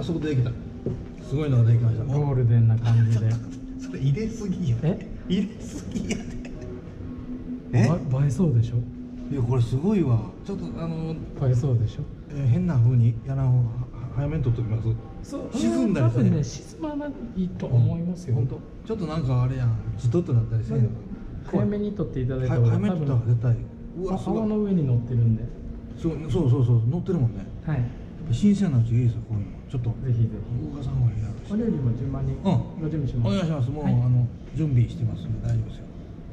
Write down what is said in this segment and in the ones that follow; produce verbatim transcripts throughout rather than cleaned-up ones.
そこでできた。すごいのができました。 ゴールデンな感じで。 それ入れすぎや。 え入れすぎやで。え映えそうでしょ。 いやこれすごいわ。ちょっとあの映えそうでしょ。 えー変な風にやらん方が早めに取っときます。 そう沈んだりして多分ね沈まないと思いますよ。 本当。ちょっとなんかあれやん。ズトッとなったりせんの。 早めに取っていただいたは方が早めに取った方が絶対。うわすごい。 泡の上に乗ってるんで。 そうそうそうそう乗ってるもんね。 はい。 新鮮なうちがいいですよこういうの。ちょっとぜひぜひ。 動かさん方がいいやろし。 お料理も順番にご準備します。 お願いします。もう、 はい、 あの準備してますんで大丈夫ですよ。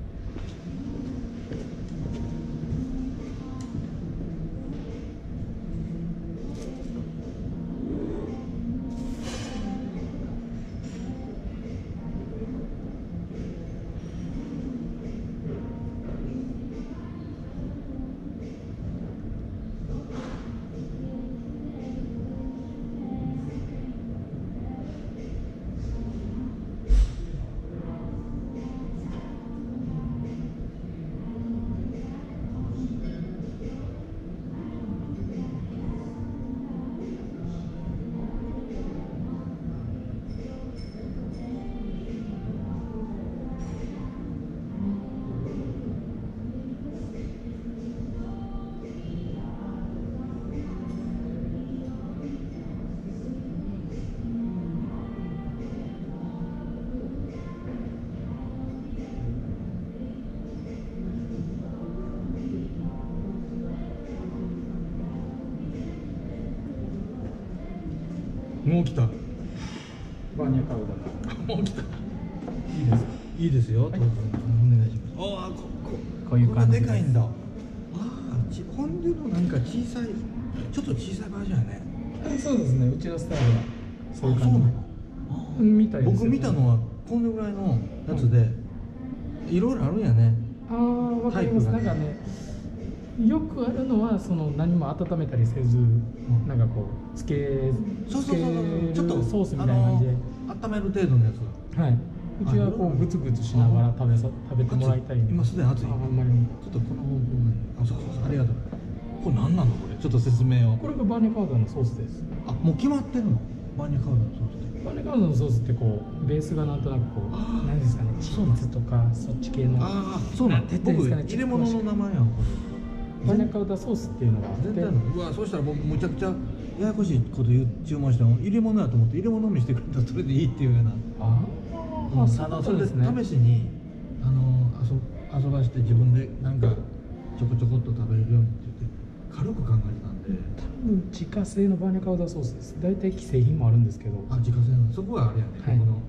もう来た。 バーニャカウダ。 もう来た。 いいですか。 いいですよ。どうぞ、お願いします。ああ、こここういう感じでかいんだ。ああ、ちフォンデュのなんか小さい、ちょっと小さいバージョンやね。 そうですね。うちのスタイルはそういう感じ。 あ、そうなの。 みたいですよね。 僕見たのはこのぐらいのやつで、いろいろあるんやね。 ああ、わかります。なんかね、よくあるのはその何も温めたりせず、 んなんかこうつけそうそうそうそう。ちょっとソースみたいな感じで、 温める程度のやつ。 はい。うちはこうグツグツしながら食べさ食べてもらいたい。 今すでに熱い。 あ、あんまり。 ちょっとこの方向に。あ、そうそうそう。ありがとう。これ何なのこれ。ちょっと説明を。 これがバーニャカウダのソースです。 あ、もう決まってるの。バーニャカウダのソースって。 バーニャカウダのソースってこうベースがなんとなくこう何ですかね、チーズとかそっち系の。 ああ、そうなんです。僕入れ物の名前やんこれ。 バーニャカウダソースっていうのがあって。 全体の。うわ、そうしたら僕むちゃくちゃややこしいこと言う注文したの。入れ物やと思って入れ物にしてくれたらそれでいいっていうような。 ああ、 あそうのそれでそうですね。 試しにあの遊遊ばして自分でなんかちょこちょこっと食べれるようにって言って軽く考えてたんで。 多分自家製のバーニャカウダソースです。大体既製品もあるんですけど。 あ、自家製のそこがあれやね。 はい、 この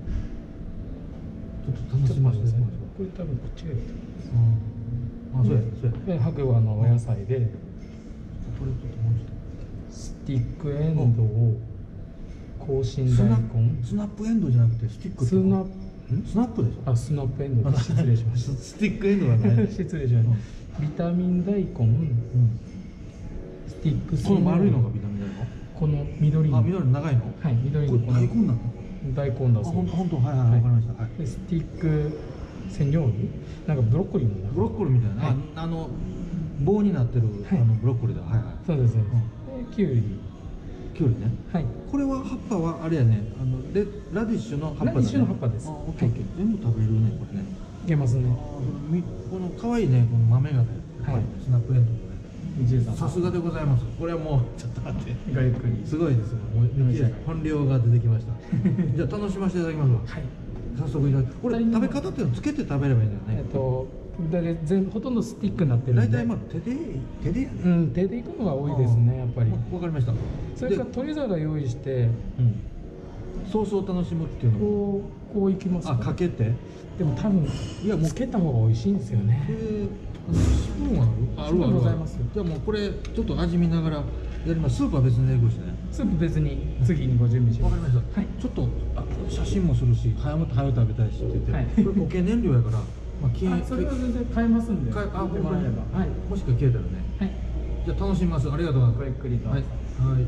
ちょっと楽しませて。 これ多分こっちがいいと思います。 あ、そうやそうや。 で白馬のお野菜で、 これちょっともうちょっと。 スティックエンドウ、香辛大根、 スナップエンドウじゃなくてスティックってスナップスナップでしょ。 あ、スナップエンドウで失礼しました。 スティックエンドウはない。 失礼しました。ビタミン大根、スティックこの丸いのがビタミン大根。 この緑の。 あ、緑の長いの。 はい、緑の。 これ大根なの。 大根だそう。 本当本当はいはいわかりました。はい。 でスティック千両になんかブロッコリーもブロッコリーみたいな、ああの棒になってるあのブロッコリーだ。はいはい。 そうです。できゅうり。 きゅうりね。 はい。 これは葉っぱはあれやね。あのレラディッシュの葉っぱだね。 ラディッシュの葉っぱです。 あ、オッケーオッケー。全部食べれるねこれね。 いけますね。 みこの可愛いねこの豆がね。はい。スナップエンドウね。さすがでございます。これはもうちょっと待って。 ごゆっくり。 すごいですよ。もう本領が出てきました。じゃあ楽しませていただきますわ。はい。早速いただき。これ食べ方っていうのつけて食べればいいんだよね。 えっとだい全ほとんどスティックになってるんで。 大体まあ手で手でやね。 うん、手でいくのが多いですねやっぱり。 わかりました。 それから取り皿用意して、 ソースを楽しむっていうの。 こうこういきます。 あ、かけて。 でも多分いやもうつけた方が美味しいんですよね。 スプーンはある？あるある。 ございます。 じゃあもうこれちょっと味見ながらやります。スープは別にね、ごしてね。 スープ別に次にご準備します。 わかりました。はい。ちょっとあ写真もするし、早もっと早く食べたいしって言って。はい。これ固形燃料やから、まあ消え。 それは全然買えますんで。 買えあ、ほんまに。 はい。 もしくは消えたらね。はい。じゃあ楽しみます。ありがとうございます。 ごゆっくりと。 はい。はい。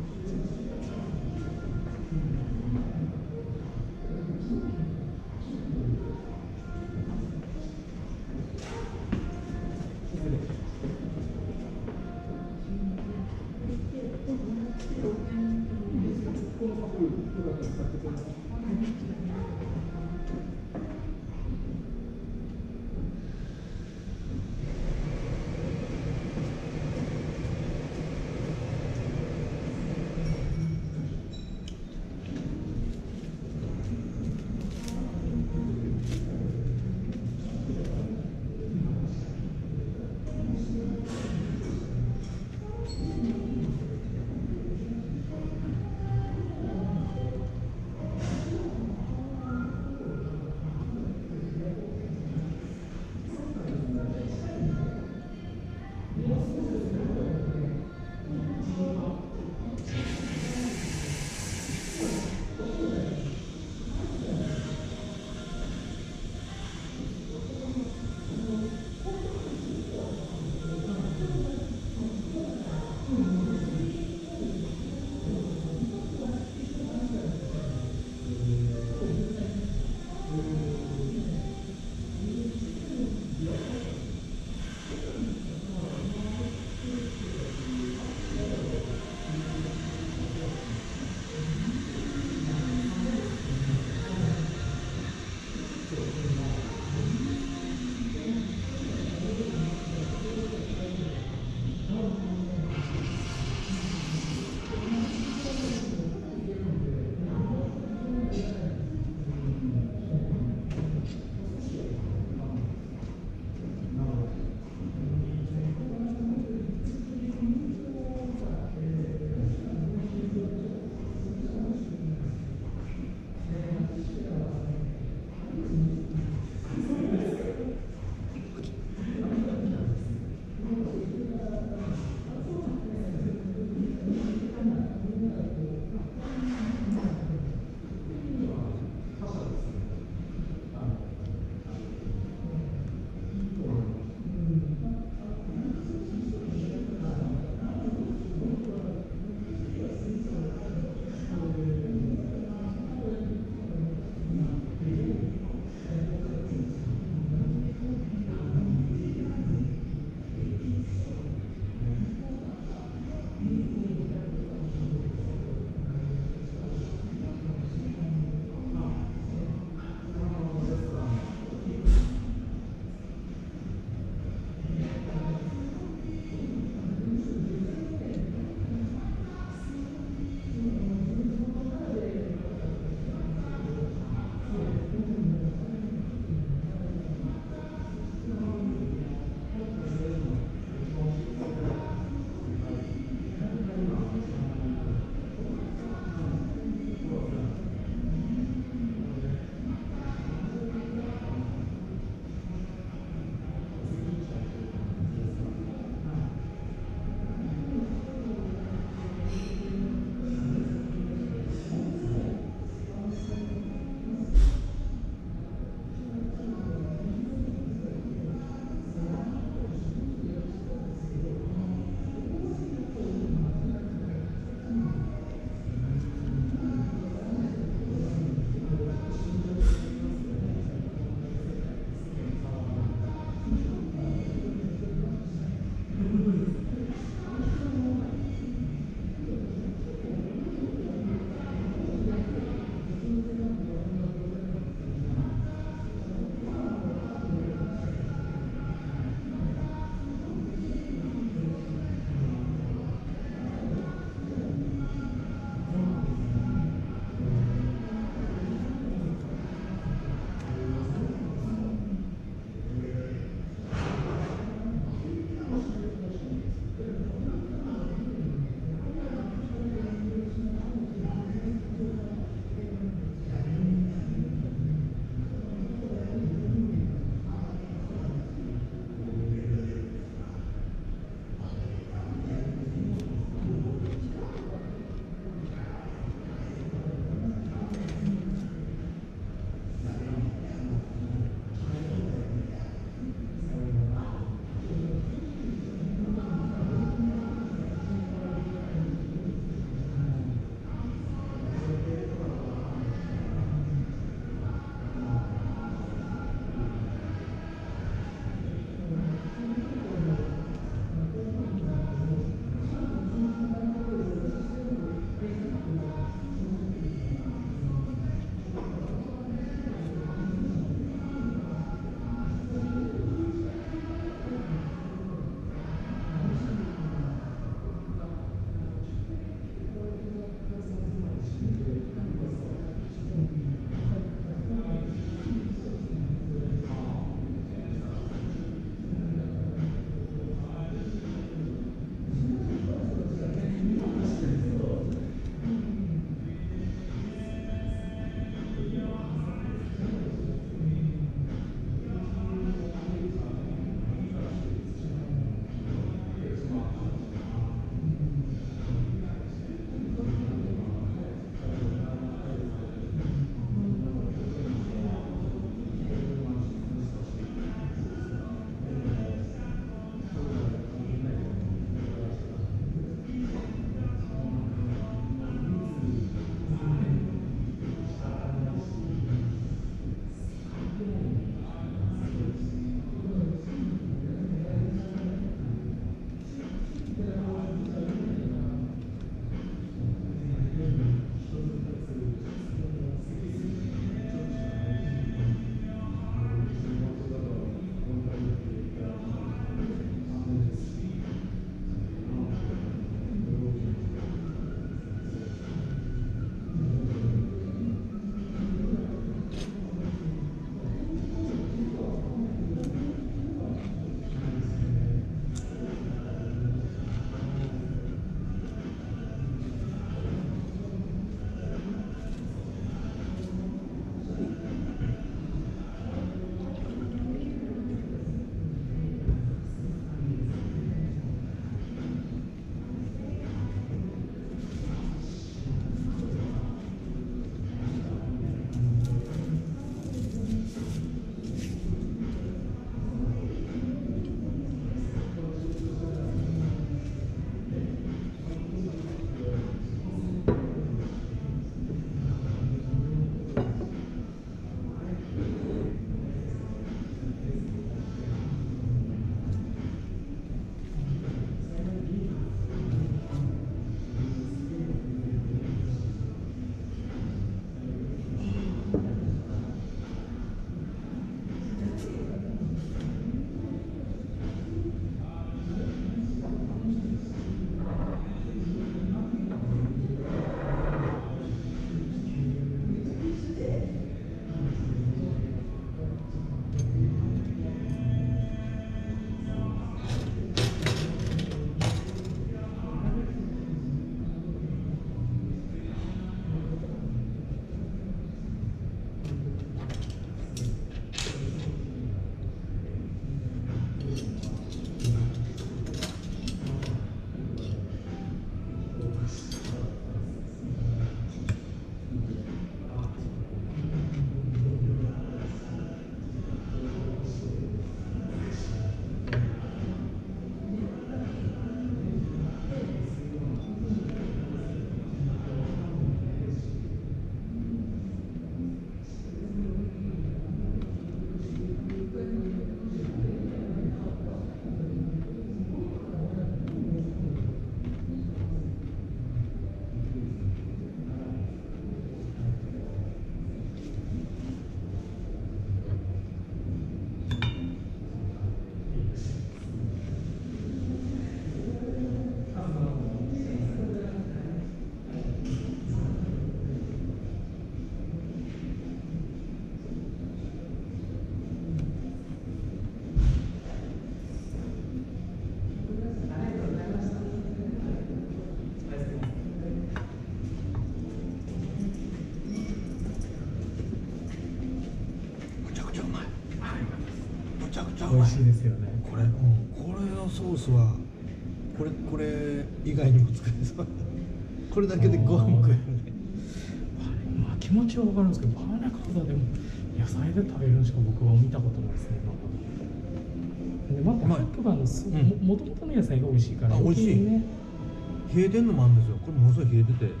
ちゃくちゃうまい。 美味しいですよね。 これ、うん、これのソースはこれこれ以外にも作れそう。これだけでご飯食えるね。 まあ気持ちは分かるんですけど、バーナカウダでも野菜で食べるのしか僕は見たことないですね。でまた白馬のす、まあ、もともとの野菜が美味しいから、 美味しいね。冷えてんのもあるんですよ。これものすごい冷えてて、はい、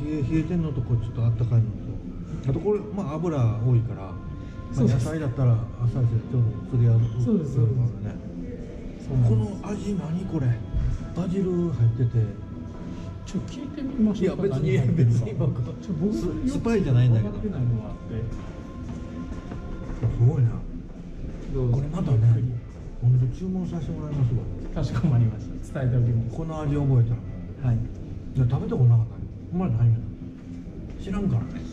冷え冷えてんのとこれちょっとあったかいのと、あとこれまあ油多いから、まあ、野菜だったらあっさりしてちょっと釣り合う。そうですそうですね。この味何これ？バジル入ってて。 ちょっと聞いてみましょうか。 いや別に別に僕ス, スパイじゃないんだけど。すごいな。これまたね、今度注文させてもらいますわ。 かしこまりました。伝えておきます。 この味覚えたら。はい。いや食べたことなかったね。ほんまにないね。知らんからね。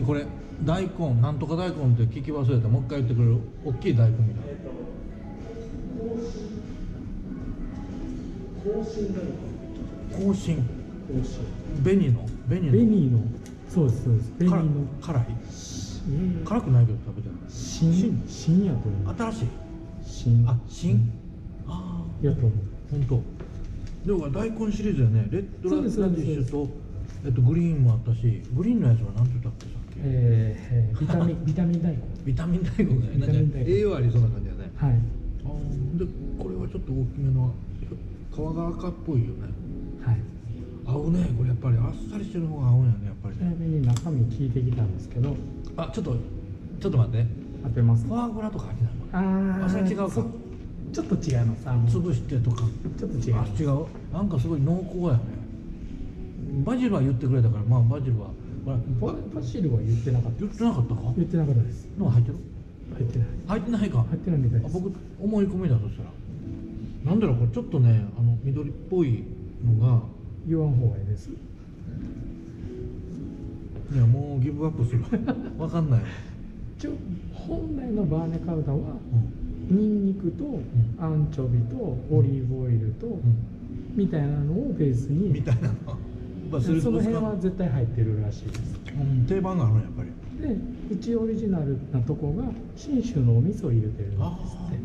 これ大根なんとか大根って聞き忘れた。もう一回言ってくれる？大きい大根みたいな。 香辛大根。 香辛。紅の紅の紅のそうですそうです。紅の辛い？辛くないけど食べてる。 新新やと思う。 新しい。 新あ新。ああ。 やと思う。 本当。でも大根シリーズやね。レッドラディッシュとえっとグリーンもあったし、グリーンのやつは何て言ったっけさっき。 えー、ビタミンビタミン大根。 ビタミン大根がね。なんか栄養ありそうな感じだね。 はい。 ああ。でこれはちょっと大きめの皮が赤っぽいよね。 はい。 合うね。これやっぱりあっさりしてる方が合うんやねやっぱりね。 ちなみに中身聞いてきたんですけど。 あちょっとちょっと待って。 当てます。 フォアグラとか入ってないの？ ああ。 あそれ違うか。 ちょっと違います。あの潰してとか。 ちょっと違います。 あ違う。なんかすごい濃厚やね。バジルは言ってくれたから、まあバジルはババジルは言ってなかった。 言ってなかったか？ 言ってなかったです。 の入ってる？ 入ってない。 入ってないか。 入ってないみたいです。 あ僕思い込みだとしたら。なんだろうこれちょっとねあの緑っぽいのが。 言わん方がいいです。 いやもうギブアップする。わかんない。 一応本来のバーネカウダは、 うん、 ニンニクと、うん、アンチョビとオリーブオイルと、うん、みたいなのをベースに。 みたいなの。まあ、その辺は絶対入ってるらしいです。 うん、定番があるねやっぱり。 でうちオリジナルなとこが信州のお味噌を入れてるんですって。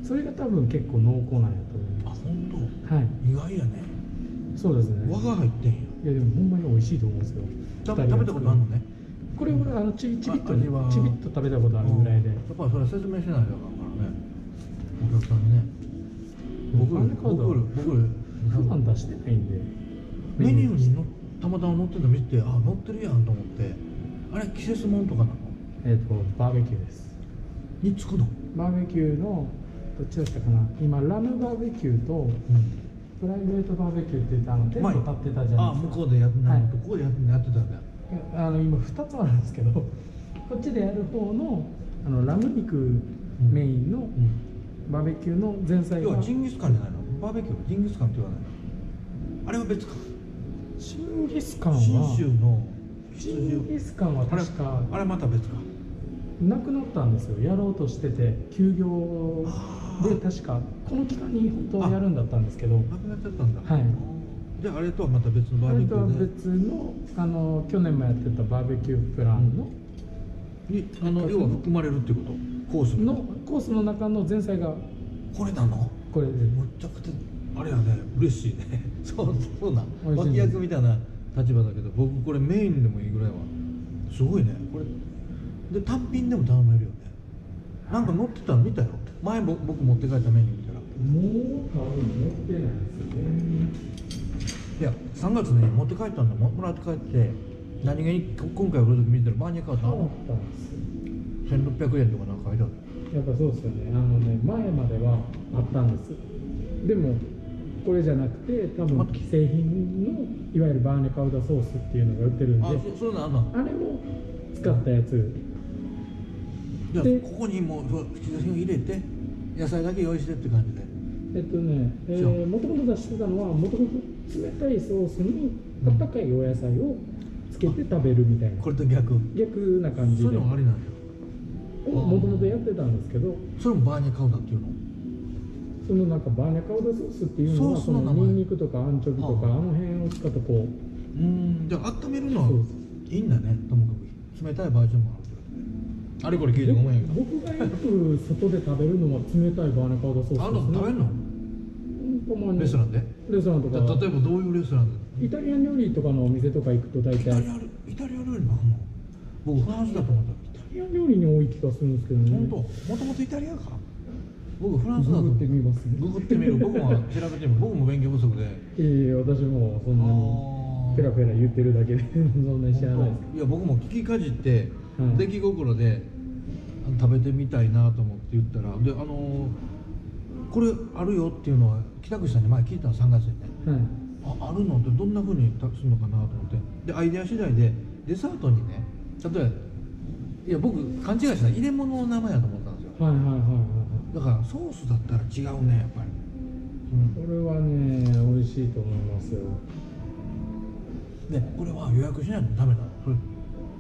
それが多分結構濃厚なんやと思います。 あ本当。 はい。 意外やね。 そうですね。 和が入ってんや。 いやでもほんまに美味しいと思うんですよ。 食べたことあるのね。 これ俺あのちびちびっとねちびっと食べたことあるぐらいで。やっぱそれ説明しないとあかんからね。お客さんにね。僕ら僕ら僕ら普段出してないんで。 メニューにのたまたま載ってるの見て、あ載ってるやんと思って。あれ季節もんとかなの？ えっとバーベキューです。 につくの？ バーベキューのどっちだったかな。今ラムバーベキューと、うん、プライベートバーベキューって言ってあのテント立ってたじゃないですか。 あ向こうでやってないのと、はい、ここでやってやってたんだよ。 あの今ふたつあるんですけど、こっちでやる方のあのラム肉メインのバーベキューの前菜が、 要はジンギスカンじゃないの？バーベキューはジンギスカンって言わないの？あれは別か。 ジンギスカンは信州のジンギスカンは確かあれ、あれまた別か。 なくなったんですよ。やろうとしてて休業で確かこの期間に本当はやるんだったんですけど、 なくなっちゃったんだ。 はい。 じゃああれとはまた別のバーベキューで。 あれとは別のあの去年もやってたバーベキュープランの、 うん、にあの要は含まれるっていうこと？コースのコースの中の前菜がこれなの？ これでむちゃくちゃあれやね嬉しいね。そうそうな脇役みたいな立場だけど、僕これメインでもいいぐらいはすごいねこれで。単品でも頼めるよね。なんか載ってたの見たよ前。僕持って帰ったメニュー見たらもう多分載ってないですよね。 いやさんがつに持って帰ったんだもん。もらって帰って何気に今回来る時見たらバーニャカウダあったんですよ。せんろっぴゃくえんとかなんか書いてある。 やっぱそうですよね。あのね前まではあったんです。でもこれじゃなくて多分既製品のいわゆるバーネカウダソースっていうのが売ってるんで、 あそそういうのあんの？ あれを使ったやつでここにもう既製品を入れて野菜だけ用意してって感じで。 えっとね、えー、もともと出してたのはもともと冷たいソースにあったかいお野菜をつけて食べるみたいな、 これと逆逆な感じで、 そういうのありなんだよ。 もともとやってたんですけど、 それもバーニャカウダっていうの？ そのなんかバーニャカウダソースっていうのはそのニンニクとかアンチョビとかあの辺を使ったこう、 うんじゃあ温めるのはいいんだね。ともかく冷たいバージョンもある。あれこれ聞いてごめんやけど、 僕がよく外で食べるのは冷たいバーネカウダソースですね。 あの食べるの？ たまにレストランで？ レストランとか。 例えばどういうレストランで？ イタリアン料理とかのお店とか行くと大体。イタリアイタリア料理もあんの？僕フランスだと思った。 イタリアン料理に多い気がするんですけどね。 本当？もともとイタリアか。僕フランスだと思った。 ググってみますね。 ググってみる。僕も調べてみる。僕も勉強不足で。 いやいや私もそんなにペラペラ言ってるだけでそんなに知らないです。 いや僕も聞きかじって、はい、出来心で。食べてみたいなと思って言ったらで、あのー、これあるよっていうのは北口さんに前聞いたのさんがつにね、はい、あ, あるのってどんなふうにするのかなと思ってでアイデア次第でデザートにね例えばいや僕勘違いした入れ物の名前やと思ったんですよ。はいはいはいはい。だからソースだったら違うねやっぱり、 うん、これはね美味しいと思いますよ。 でこれは予約しないとダメなの？これこ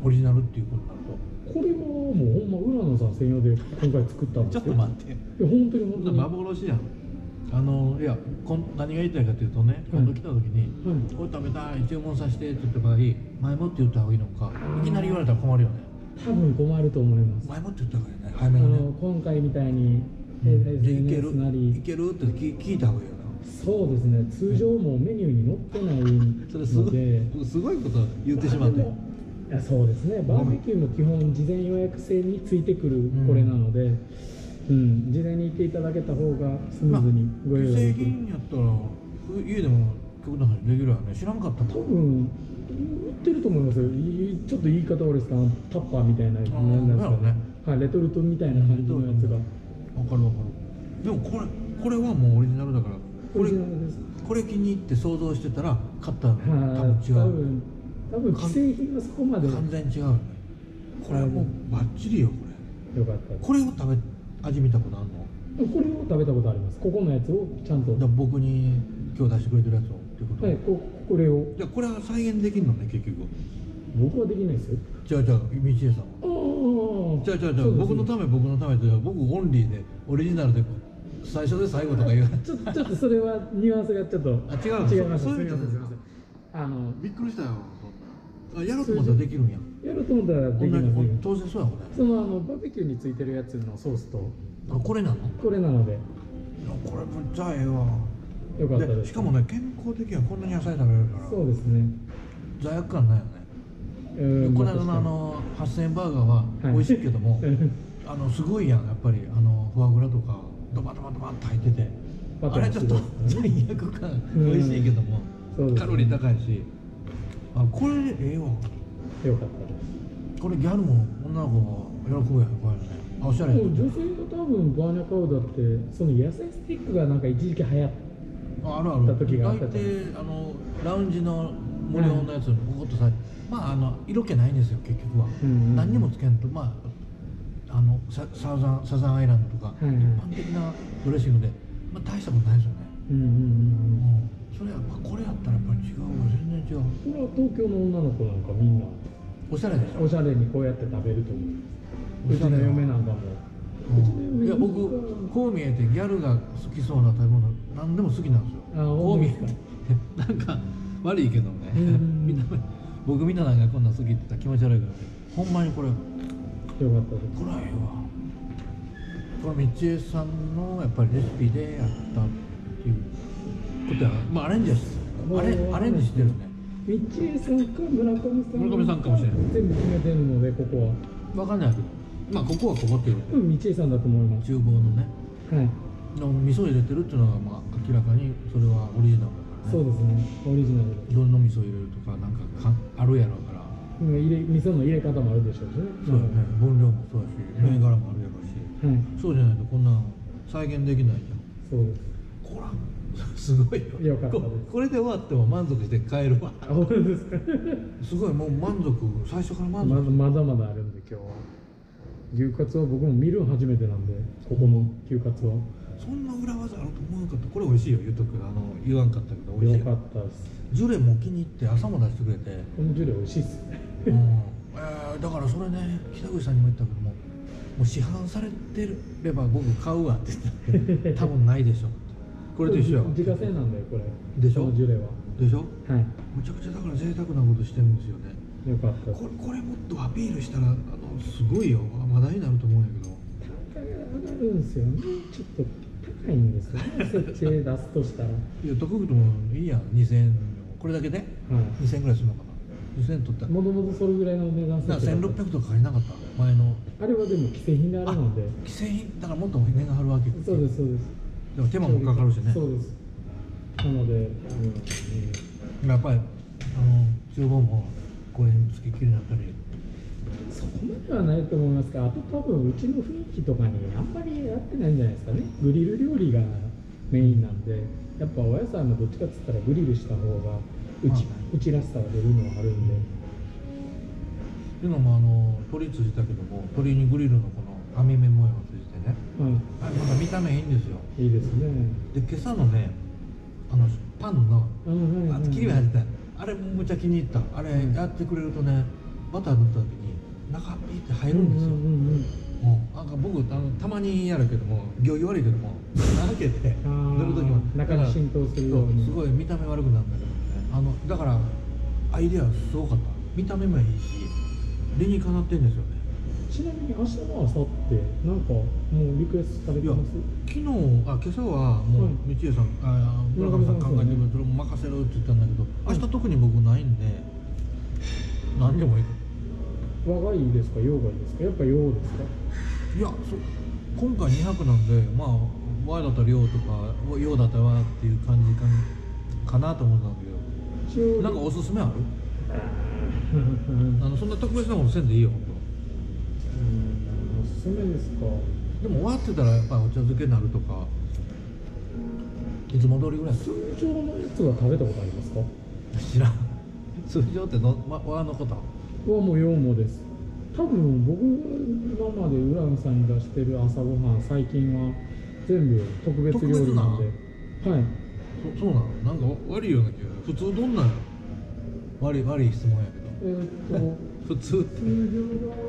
オリジナルっていうことになると。 これはもうほんま浦野さん専用で今回作ったんですよ。 ちょっと待って、 いや本当に本当に幻やん。あのいやこん何が言いたいかというとね、今度来た時に、はい、これ食べたい注文させてって言った場合、前もって言った方がいいのか、いきなり言われたら困るよね。 多分困ると思います。 前もって言った方がいいね、早めにね。 あの今回みたいに、 うん、でいけるなりいけるって聞聞いた方がいいよな。 そうですね、通常もうメニューに載ってないそれすごいすごいこと言ってしまって。いやそうですね、バーベキューも基本事前予約制についてくるこれなので、うん、うん、事前に行っていただけた方がスムーズにご用意できる。 製品やったら家でも極端にできるわね。知らんかったもん。 多分売ってると思いますよ。ちょっと言い方悪いですか、タッパーみたいなやつなんですかね、はい、レトルトみたいな感じのやつが。 わかるわかる。でもこれこれはもうオリジナルだから、これこれ気に入って想像してたら買ったら多分違う。多分多分既製品はそこまで完全に違うよね。これはもうバッチリよ。これよかったです。 これを食べ味見たことあるの？ これを食べたことあります。ここのやつをちゃんと僕に今日出してくれてるやつをってこと。 はい、ここれを。 じゃあこれは再現できるのね結局。 僕はできないですよ。 じゃあじゃあ道枝さんは。じゃあじゃあじゃあ僕のため僕のためと僕オンリーでオリジナルで最初で最後とか言う。 ちょっとちょっとそれはニュアンスがちょっとあ違う違います。 そういう意味です。あのびっくりしたよ。やろうと思ったらできるんや。 やろうと思ったらできます。 当然そうやもんね。 そのあのバーベキューについてるやつのソースと。 あこれなの？ これなので。 これむっちゃええわ。 よかったです。 しかもね健康的にはこんなに野菜食べれるから。 そうですね。 罪悪感ないよね。この間のあのはっせんえんバーガーは美味しいけども、あのすごいやんやっぱりあのフォアグラとかドバドバドバって入ってて、あれちょっと罪悪感美味しいけどもカロリー高いし、あこれええわ。 よかったです。 これギャルも女の子も喜ぶやんこういうのね。あおしゃれ。 女性が多分バーニャカウダってその野菜スティックがなんか一時期流行ったあるある時があった大抵あのラウンジの無料のやつボコッとさ、まああの色気ないんですよ結局は。何にもつけんとまああのササザンサザンアイランドとか、一般的なドレッシングで、まあ、大したことないですよね。うんうんうんうん。それやっぱこれやったらやっぱり違うわ。全然違う。 これは東京の女の子なんかみんなおしゃれでしょ。 おしゃれにこうやって食べると思う。うちの嫁なんかも。 いや僕こう見えてギャルが好きそうな食べ物何でも好きなんですよ。こう見えてなんか悪いけどね。みんな僕みんななんかこんな好きって言ったら気持ち悪いからね。ほんまにこれよかったです。 これはええわ。これ道枝さんのやっぱりレシピでやったっていうことや。まあアレンジはアレアレンジしてるね。 道枝さんか村上さん村上さんかもしれない。 全部決めてるのでここは分かんないけど、まあここはここっていううん、道枝さんだと思います。 厨房のね、 はいの味噌入れてるっていうのがまあ明らかにそれはオリジナルだからね。 そうですね、オリジナルでどんな味噌入れるとかなんかかあるやろうから、 うん、入れ味噌の入れ方もあるでしょうしね。 そうやね、分量もそうだし銘柄もあるやろうし、はい、そうじゃないとこんな再現できないじゃん。 そうです。 こらすごいよ。 よかったです。 これで終わっても満足して帰るわ。 あ、本当ですか。 すごいもう満足、最初から満足。 まだまだあるんで今日は。牛カツは僕も見るの初めてなんで、ここの牛カツは。 そんな裏技あると思わなかった。これ美味しいよ、言うとく。あの言わんかったけど美味しいよ。 よかったです。 ジュレも気に入って朝も出してくれて。 このジュレ美味しいっすね。 うん。えー、だからそれね、北口さんにも言ったけども、もう市販されてれば僕買うわって言って多分ないでしょ。これと一緒や。 自家製なんだよこれ。 でしょ。 このジュレは。 でしょ。 はい。 むちゃくちゃだから贅沢なことしてるんですよね。 よかったです。 これこれもっとアピールしたらあのすごいよ。話題になると思うんやけど。 高が上がるんですよね。ちょっと高いんですよね。設定出すとしたら。いや得意ともいいやん。にせんえんこれだけで、はい、にせんえんぐらいするのかな。にせんえん取ったら。もともとそれぐらいの値段設定。 せんろっぴゃくとか買えなかった前の。 あれはでも既製品であるので。 既製品だからもっと値が張るわけ。 そうですそうです。 でも手間もかかるしね。 そうです。なので、うんうん、やっぱりあの厨房もこれつきっきりになったり。 そこまではないと思いますが、あと多分うちの雰囲気とかにあんまり合ってないんじゃないですかね。グリル料理がメインなんで、やっぱお野菜もどっちかっつったらグリルした方がうち、まあ、うちらしさが出るのはあるんで。 っていうのもあの鶏ついたけども、鶏にグリルのこの網目模様ついてね、はい、あれまた見た目いいんですよ。 いいですね。 で今朝のねあのパンの、はいはい、あ切り目入ってたあれむちゃ気に入った。あれやってくれるとね、 バター塗った時に中ピーって入るんですよ。もうなんか僕あのたまにやるけども行儀悪いけども開けて塗る時も中に浸透するようにすごい見た目悪くなるんだけどね、あのだからアイデアすごかった。見た目もいいし理にかなってんですよね。 ちなみに明日の朝ってなんかもうリクエストされてます？ 昨日あ今朝はもう道枝さん、あ村上さん考えてくれそれも任せるって言ったんだけど、明日特に僕ないんで何でもいい。 和がいいですか洋がいいですか？やっぱ洋ですか？ いやそ今回にひゃくなんでまあ和だったら洋とか洋だったら和っていう感じかかなと思ったんだけど、なんかおすすめある？あのそんな特別なことせんでいいよ。 うん、おすすめですか？ でも和って言ったらやっぱりお茶漬けになるとかいつも通りぐらい。 通常のやつは食べたことありますか？ 知らん。通常っての、ま、和のことはもう洋もです。多分僕今まで浦野さんに出してる朝ごはん最近は全部特別料理なんで。はい。 そそうなの？なんか悪いような気が。普通どんなんやろ？悪い悪い質問やけど。 えー、っと普通って通常は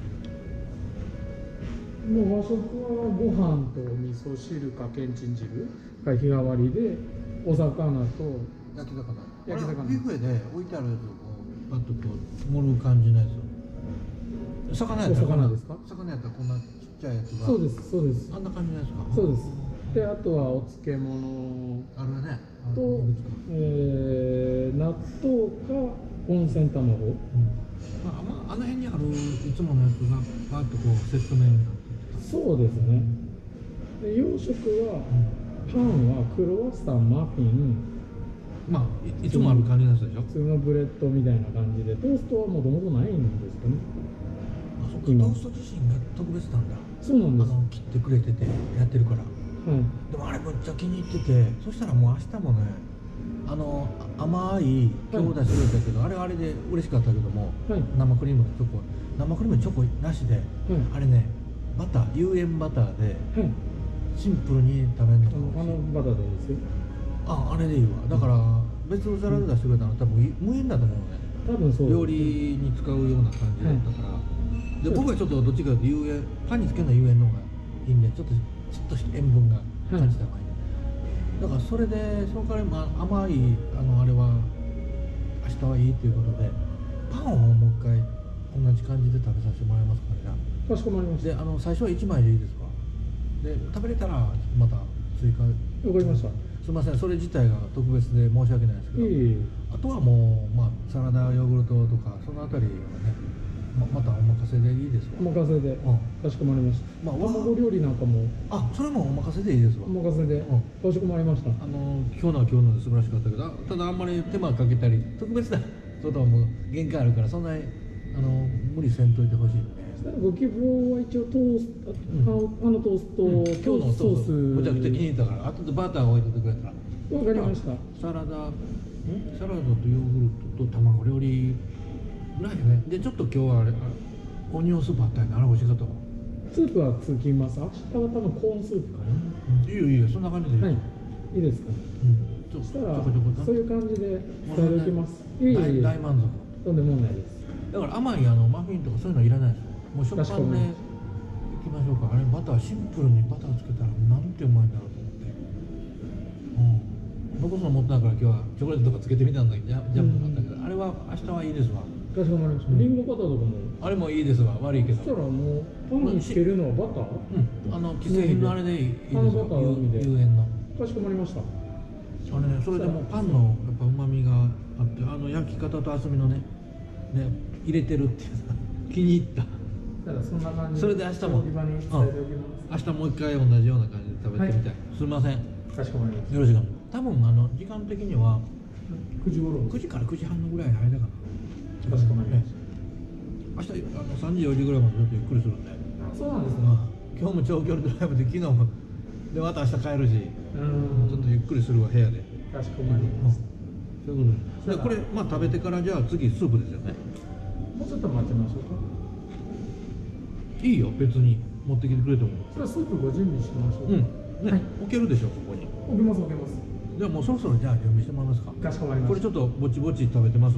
もう和食はご飯と味噌汁かけんちん汁が日替わりで、お魚と焼き魚。 焼き魚。 ビュッフェで置いてあるやつをこうパッとこう盛る感じのやつ。魚やったらこんなですか？ 魚やったらこんなちっちゃいやつが。 そうですそうです。 あんな感じのやつか。 そうです。であとはお漬物あるね。 と、えー、納豆か温泉卵。うん、 まあ、まあ、あの辺にあるいつものやつがパッとこうセット麺になってる。 そうですね。で洋食は、うん、パンはクロワッサンマフィン、 まあ い, いつもある感じのやつでしょ。 普通のブレッドみたいな感じで、トーストはもともとないんですよね。 あ、そっか。トースト自身が特別なんだ。 そうなんです。 あの切ってくれててやってるから。はい、でもあれむっちゃ気に入ってて、そしたらもう明日もね、あの甘い今日出してくれたけど、はい、あれあれで嬉しかったけども、はい、生クリームとチョコ、生クリームチョコなしで、はい、あれねバター有塩バターで、はい、シンプルに食べるのがあのバターでいいですよ。 ああれでいいわ。だから、うん、別の皿で出してくれたのは多分無塩だと思うね。 多分そう、 料理に使うような感じだったから、はい、で僕はちょっとどっちかというと有塩、パンにつけるのは有塩の方がいいんで、ちょっとちょっとした塩分が感じた方がいい、はい、だからそれでその代わり、まあ、甘いあのあれは明日はいいということで、パンをもう一回同じ感じで食べさせてもらいますからね。 かしこまりました。 であの最初はいちまいでいいですか？で食べれたらまた追加。 わかりました。 すみません、それ自体が特別で申し訳ないですけど、 いいあとはもう、まあ、サラダヨーグルトとかそのあたりはね、ま, またお任せでいいですか？ お任せで、うん、かしこまりました。まあ、卵料理なんかも、 あ、それもお任せでいいですわ。 お任せで、うん、かしこまりました。 あの今日のは今日ので素晴らしかったけど、ただあんまり手間かけたり特別なことはもう限界あるから、そんなにあの無理せんといてほしいので。 ご希望は一応トースト、うん、あのトースト、うん、今日のソースむちゃくちゃ気に入ったから、あとでバターを置いててくれたら。 わかりました。 サラダ、んサラダとヨーグルトと卵料理ぐらいよね。でちょっと今日はあれオニオンスープあったよね。あれ美味しかったわ。 スープはつきます。明日は多分コーンスープかな。 うん、いいよいいよ、そんな感じでいい。はい、 いいですか。うん。そしたらそういう感じで伝えておきます。いい大大満足。 とんでもないです。 だから甘いあのマフィンとかそういうのいらないですよ。もう食パンでいきましょうか。あれバターシンプルにバターつけたらなんてうまいんだろうと思って。うん。僕その持ってないから今日はチョコレートとかつけてみたんだけど、ジャムとかあったけど、うん、あれは明日はいいですわ。 かしこまりました。リンゴバターとかもあれもいいですわ。悪いけど。 そしたらもうパンにつけるのはバター？ うん。あの既製品のあれでいいですよ。 あのバター海で。 有塩の。 かしこまりました。 あれね、それでもパンのやっぱ旨味があって、あの焼き方と厚みのね、ね入れてるっていうさ、気に入った。 だからそんな感じで。 それで明日も、うん、明日もう一回同じような感じで食べてみたい。はい、すみません。 かしこまりました。 よろしく。多分あの時間的にはくじ頃。 くじからくじはんのぐらいの間かな。 かしこまりました。 明日あのさんじよじぐらいまでちょっとゆっくりするんで。 そうなんですね。 今日も長距離ドライブで昨日もでまた明日帰るし、うんちょっとゆっくりするわ部屋で。 かしこまります。 そういうことで。でこれまあ食べてからじゃあ次スープですよね。 もうちょっと待ちましょうか。 いいよ別に持ってきてくれても。 それはスープご準備しましょう。 うんね、はい、置けるでしょここに。 置けます置けます。 ではもうそろそろじゃあ準備してもらいますか。 かしこまりました。 これちょっとぼちぼち食べてますわ。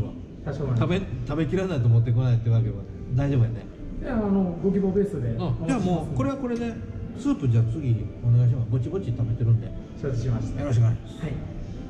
多少は食べ食べきらないと持ってこないってわけは大丈夫やね。 いや、あのご希望ベースで。 あ、じゃあもうこれはこれでスープじゃあ次お願いします。ぼちぼち食べてるんでよ承知しました。 ろしくお願いします。 はい。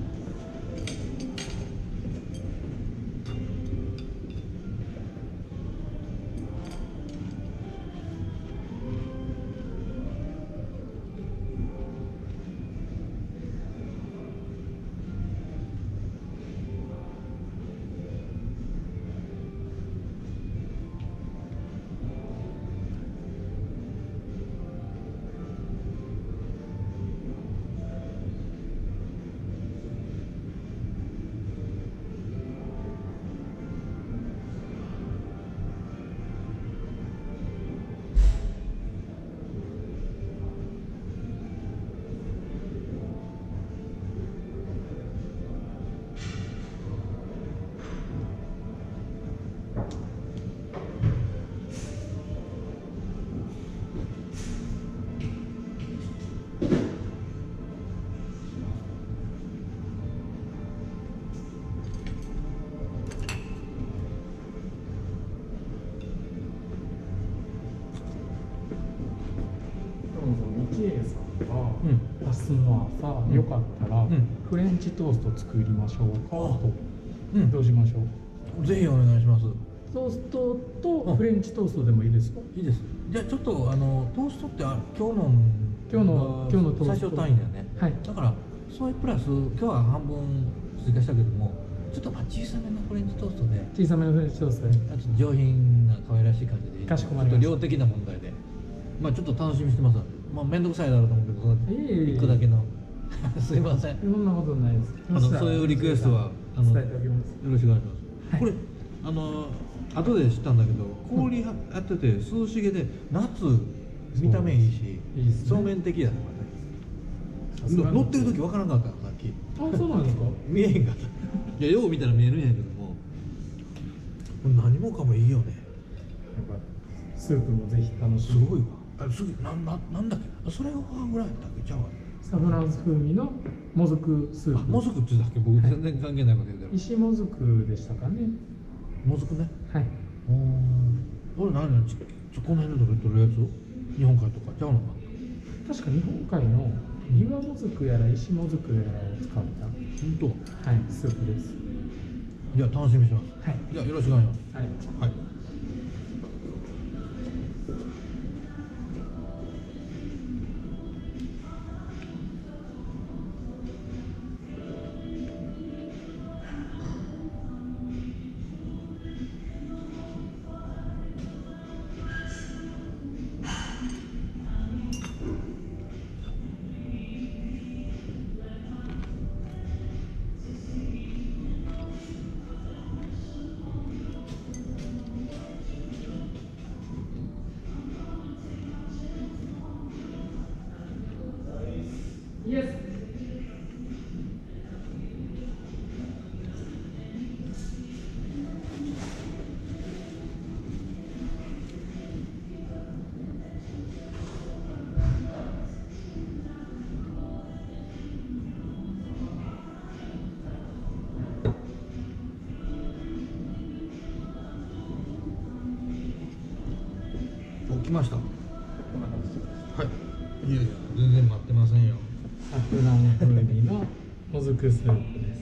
ミケイさんが明日の朝、うん、よかったら、うん、フレンチトースト作りましょうかと、うん、どうしましょう。ぜひお願いします。 トーストとフレンチトーストでもいいですか。 いいです。じゃあちょっとあのトーストって今日の今日の今日のトースト最小単位だよね。はい。だからそれプラス今日は半分追加したけども、ちょっとまあ小さめのフレンチトーストで。 小さめのフレンチトーストで。 あと上品な可愛らしい感じで。 かしこまりました。 量的な問題で。まあちょっと楽しみにしてます。まあ面倒くさいだろうと思うけど、いっこだけのすいません。 そんなことないです。 あのそういうリクエストはあの伝えておきます。 よろしくお願いします。これあの後で知ったんだけど、氷やってて涼しげで夏見た目いいし、そうめん的やね。乗ってる時わからなかったさっき。 あ、そうなんですか。 見えへんかった。いやよう見たら見えるんやけども、これ何もかもいいよね。 やっぱスープもぜひ楽しみ。 すごいわ。あ、次なんななんだっけ。それをフォアグラやったっけ。ちゃうわ。 サフランス風味のもずくスープ。 もずくって言ったっけ。僕全然関係ないこと言うけど。 石もずくでしたかね。 もずくね。 はい。 おお。俺何何ちょこの辺で取れるやつ？日本海とかちゃうのか。 確か日本海の岩もずくやら石もずくやらを使った。 本当。 はい、スープです。 じゃあ楽しみにします。 はい。 じゃあよろしくお願いします。 はい。 はい。 Yes. 起きました。はい。いやいや全然待ってませんよ。 サフラン風味のもずくスープです。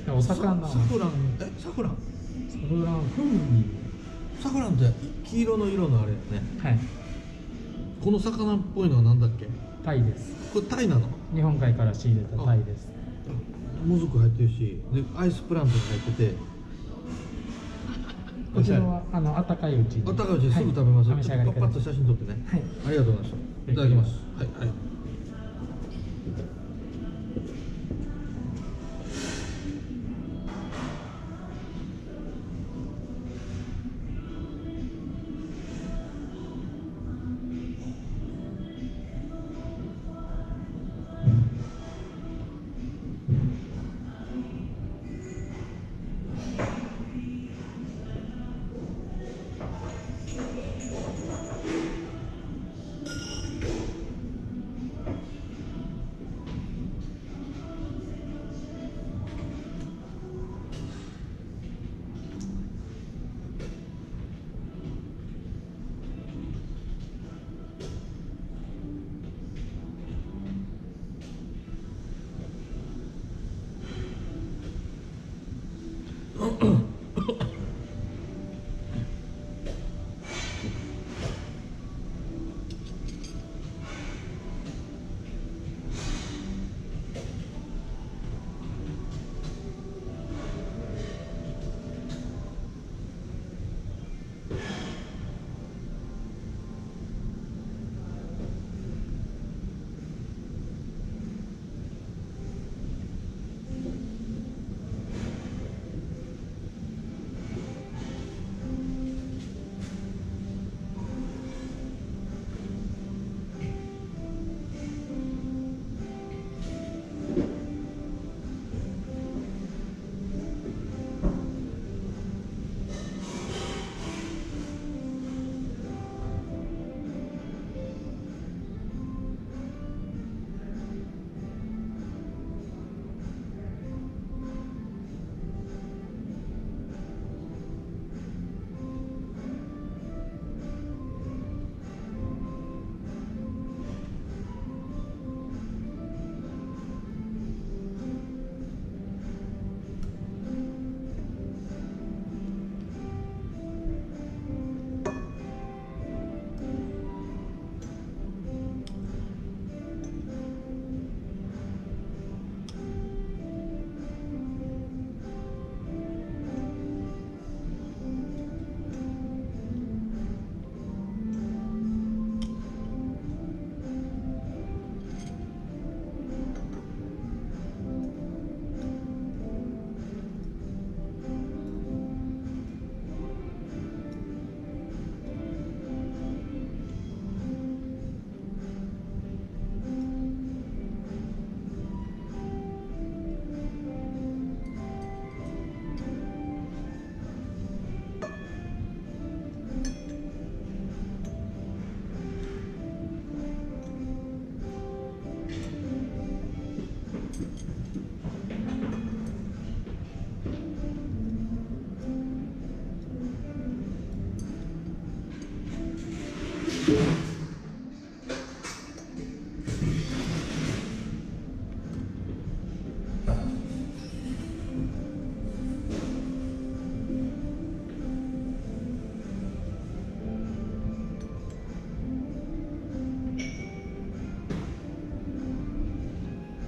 お魚。 サフランえサフラン。 サフラン風味。 サフランって黄色の色のあれよね。 はい。 この魚っぽいのは何だっけ？ タイです。 これタイなの？ 日本海から仕入れたタイです。 もずく入ってるし、でアイスプラントが入ってて。 こちらはあの温かいうちに。 温かいうちにすぐ食べます。 はい、 パッパッと写真撮ってね。 はい。 ありがとうございました。いただきます。はいはい。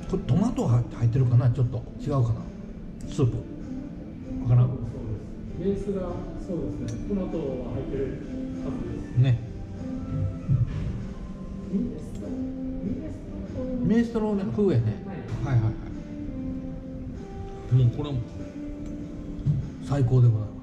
これトマト入ってるかな、ちょっと違うかな、スープわからんベースがそうですね、トマトは入ってるはずですね。 ミネストミネストローネ風やね、はい、はいはいはいもうこれも最高でございます。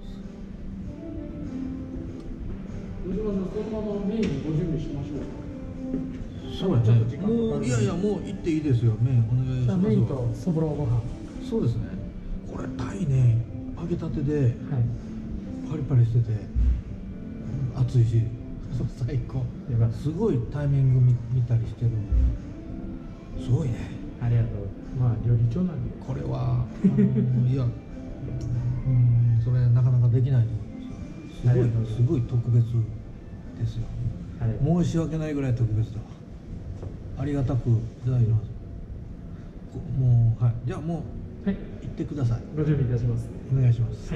どうしましょう、そのままメインにご準備しましょうか。 そうやね、もういやいやもう行っていいですよ、麺お願いします。 メインとそぼろご飯。 そうですね、これタイね、揚げたてで、 はい、 パリパリしてて熱いし最高。すごいタイミング 見, 見たりしてるんですごいね。 ありがとう。まあ料理長なんでこれはあのいやうんそれなかなかできないと思います。すごいすごい特別ですよ。申し訳ないぐらい特別だわ。ありがたくいただきます。もうはい、じゃあもう、はい、行ってください。 ご準備いたします。 お願いします。はい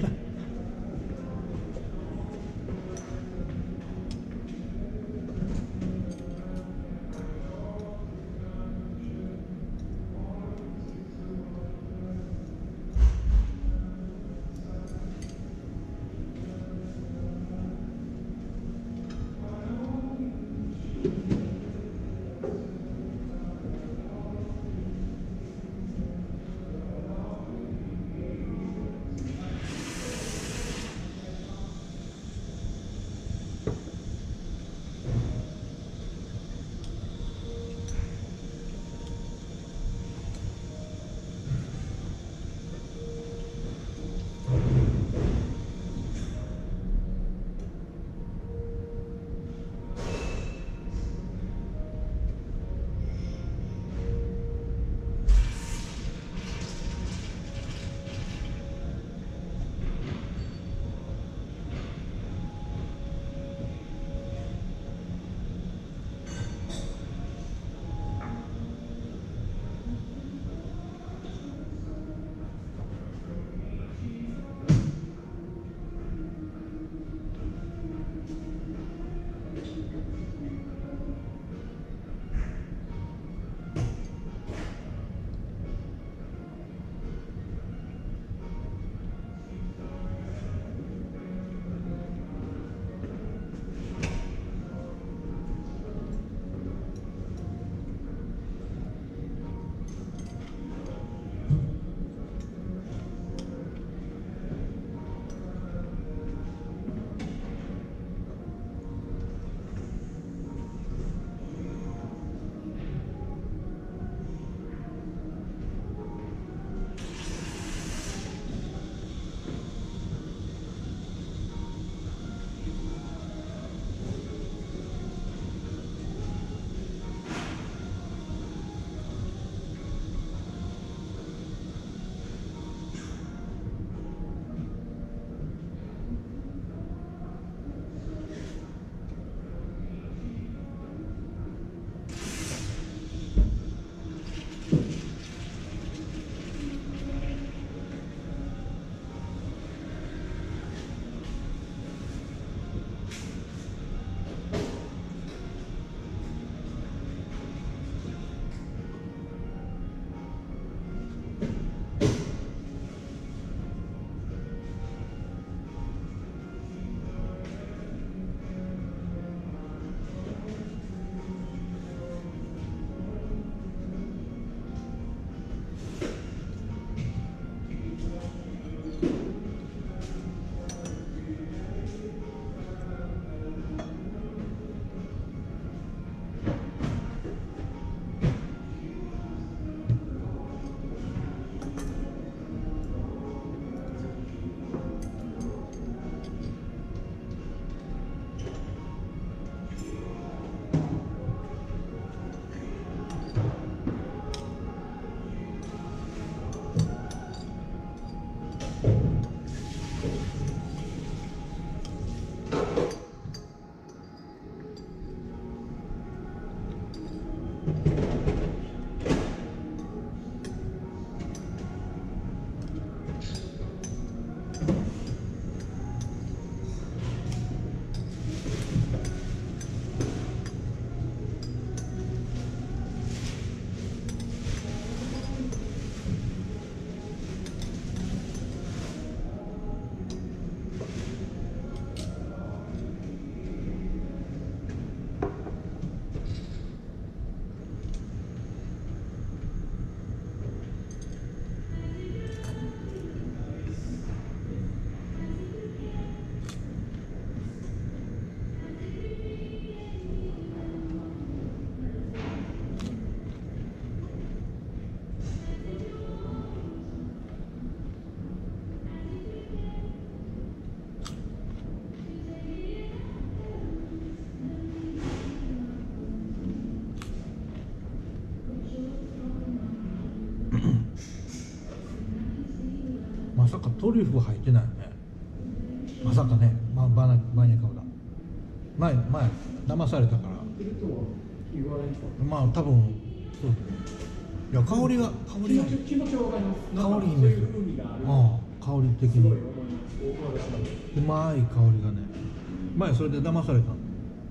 まさかトリュフ入ってないよね。まさかね、まあ、バナバニャカウダ前前騙されたから、まあ多分そうですね。いや香りが香りが気持ちはわかります。 香りいいんですよ。ああ香り的にうまい香りがね、前それで騙されたの。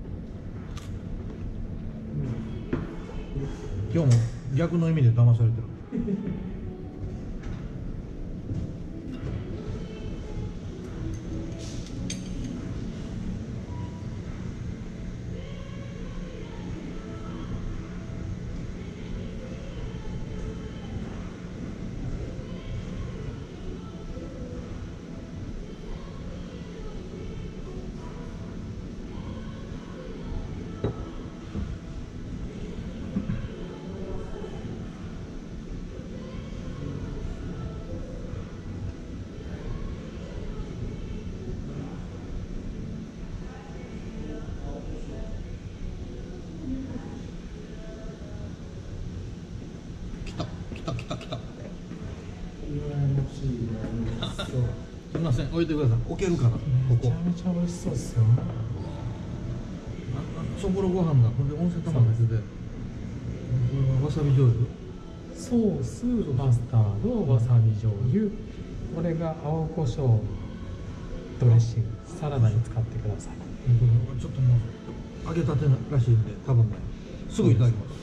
今日も逆の意味で騙されてる。来た来た来た来た。すみません置いてください。置けるかなここ。 めちゃめちゃ美味しそうですよ。 そぼろご飯だ。これで温泉卵入ってて、これはわさび醤油。 ソース、マスタード、わさび醤油、これが青胡椒ドレッシング、サラダに使ってください。 ちょっともう揚げたてらしいんで、多分ねすぐいただきます。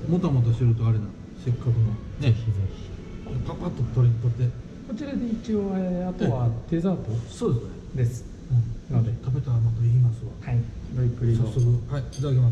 もたもたしてるとあれな、せっかくのぜひぜひ。 パパッと取り取って。 こちらで一応、えーあとはデザートそうですね。 です。 うん、 ので食べたらまた言いますわ。 はい、ごゆっくりどうぞ。 早速はいいただきます。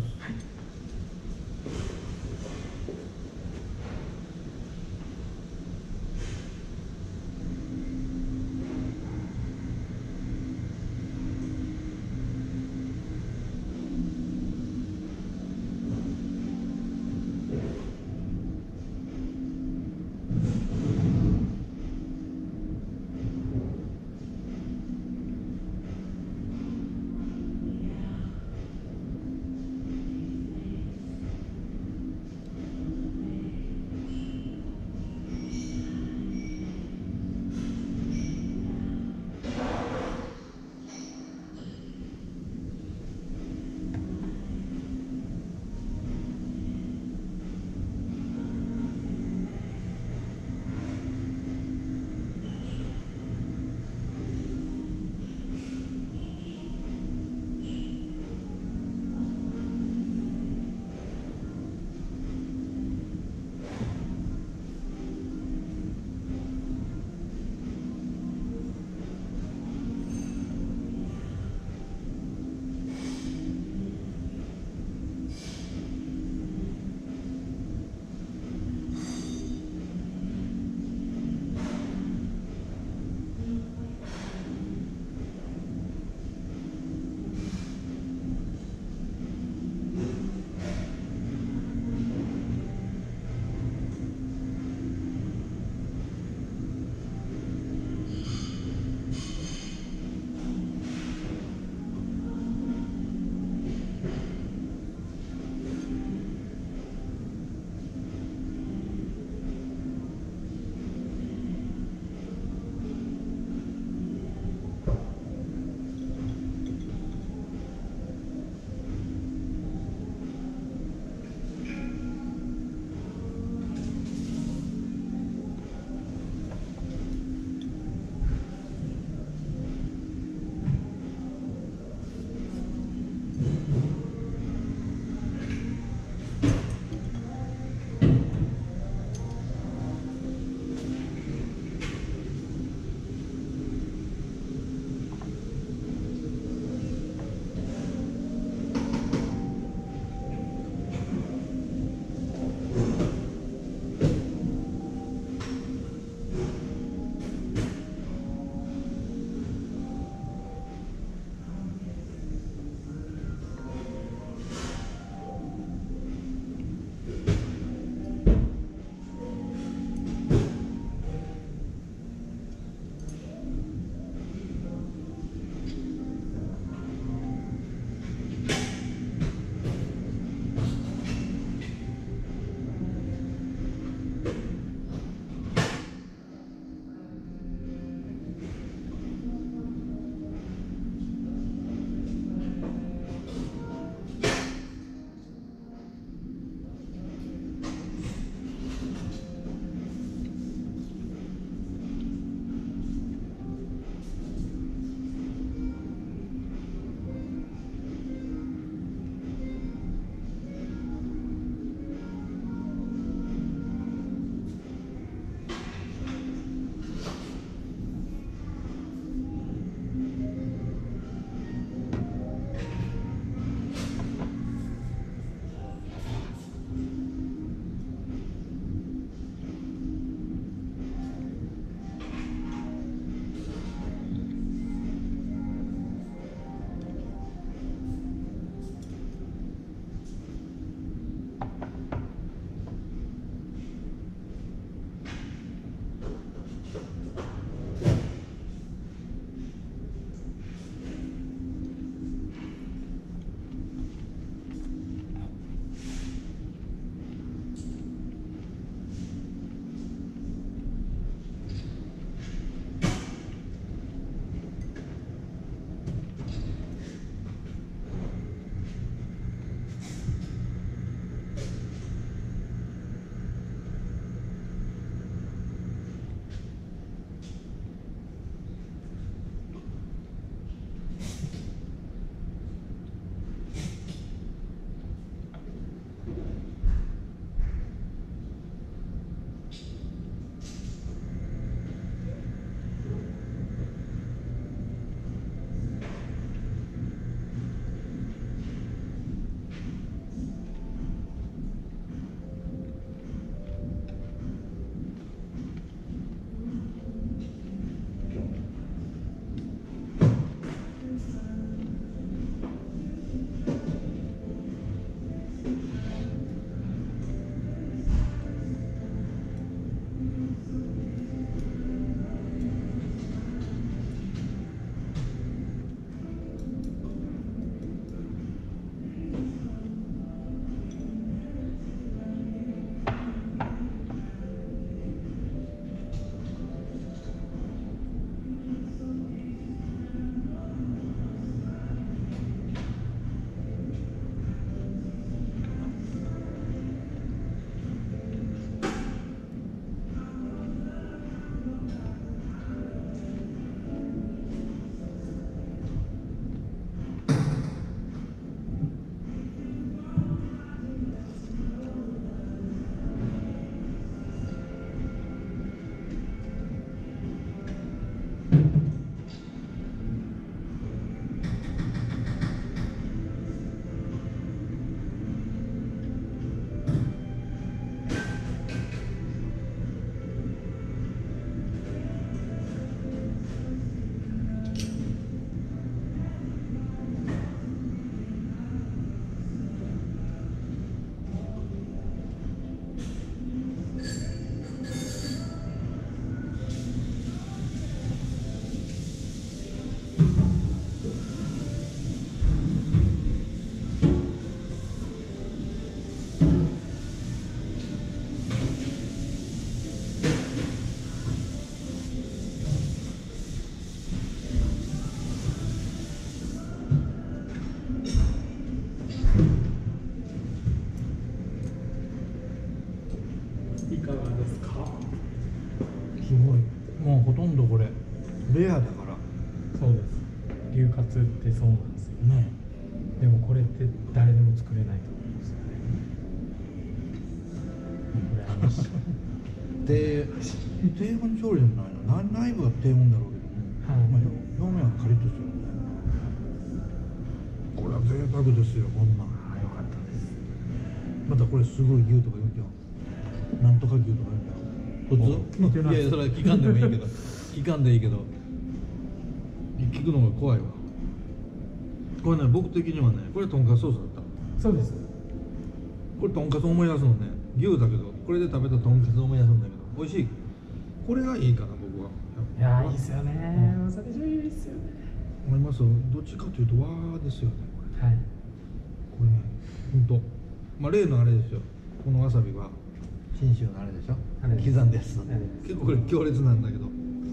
そうなんですよ。 ねでもこれって誰でも作れないと思うんですよね。羨ましい。 で低温調理でもないな、内部は低温だろうけども、 はいまあ、表面はカリッとしてるんで、これは贅沢ですよ、こんなん。 ああ、よかったです。 またこれすごい牛とか言うんじゃん、なんとか牛とか言うんじゃん、 聞いてない普通いやいや、それは聞かんでもいいけど聞かんでいいけど聞くのが怖いわ。これね、僕的にはね、これとんかつソースだった。 そうです。 これとんかつ思い出すのね、牛だけどこれで食べたとんかつ思い出すんだけど、美味しい。これがいいかな、僕は。 いやー、いいですよね。 うんわさび醤油いいですよね。 思いますよ。どっちかというと和ですよね、これ。 はい。 これね、ほんと、まあ、例のあれですよ、このわさびは信州のあれでしょ、 あれです刻んでやつ、 あれです結構これ強烈なんだけど、うん、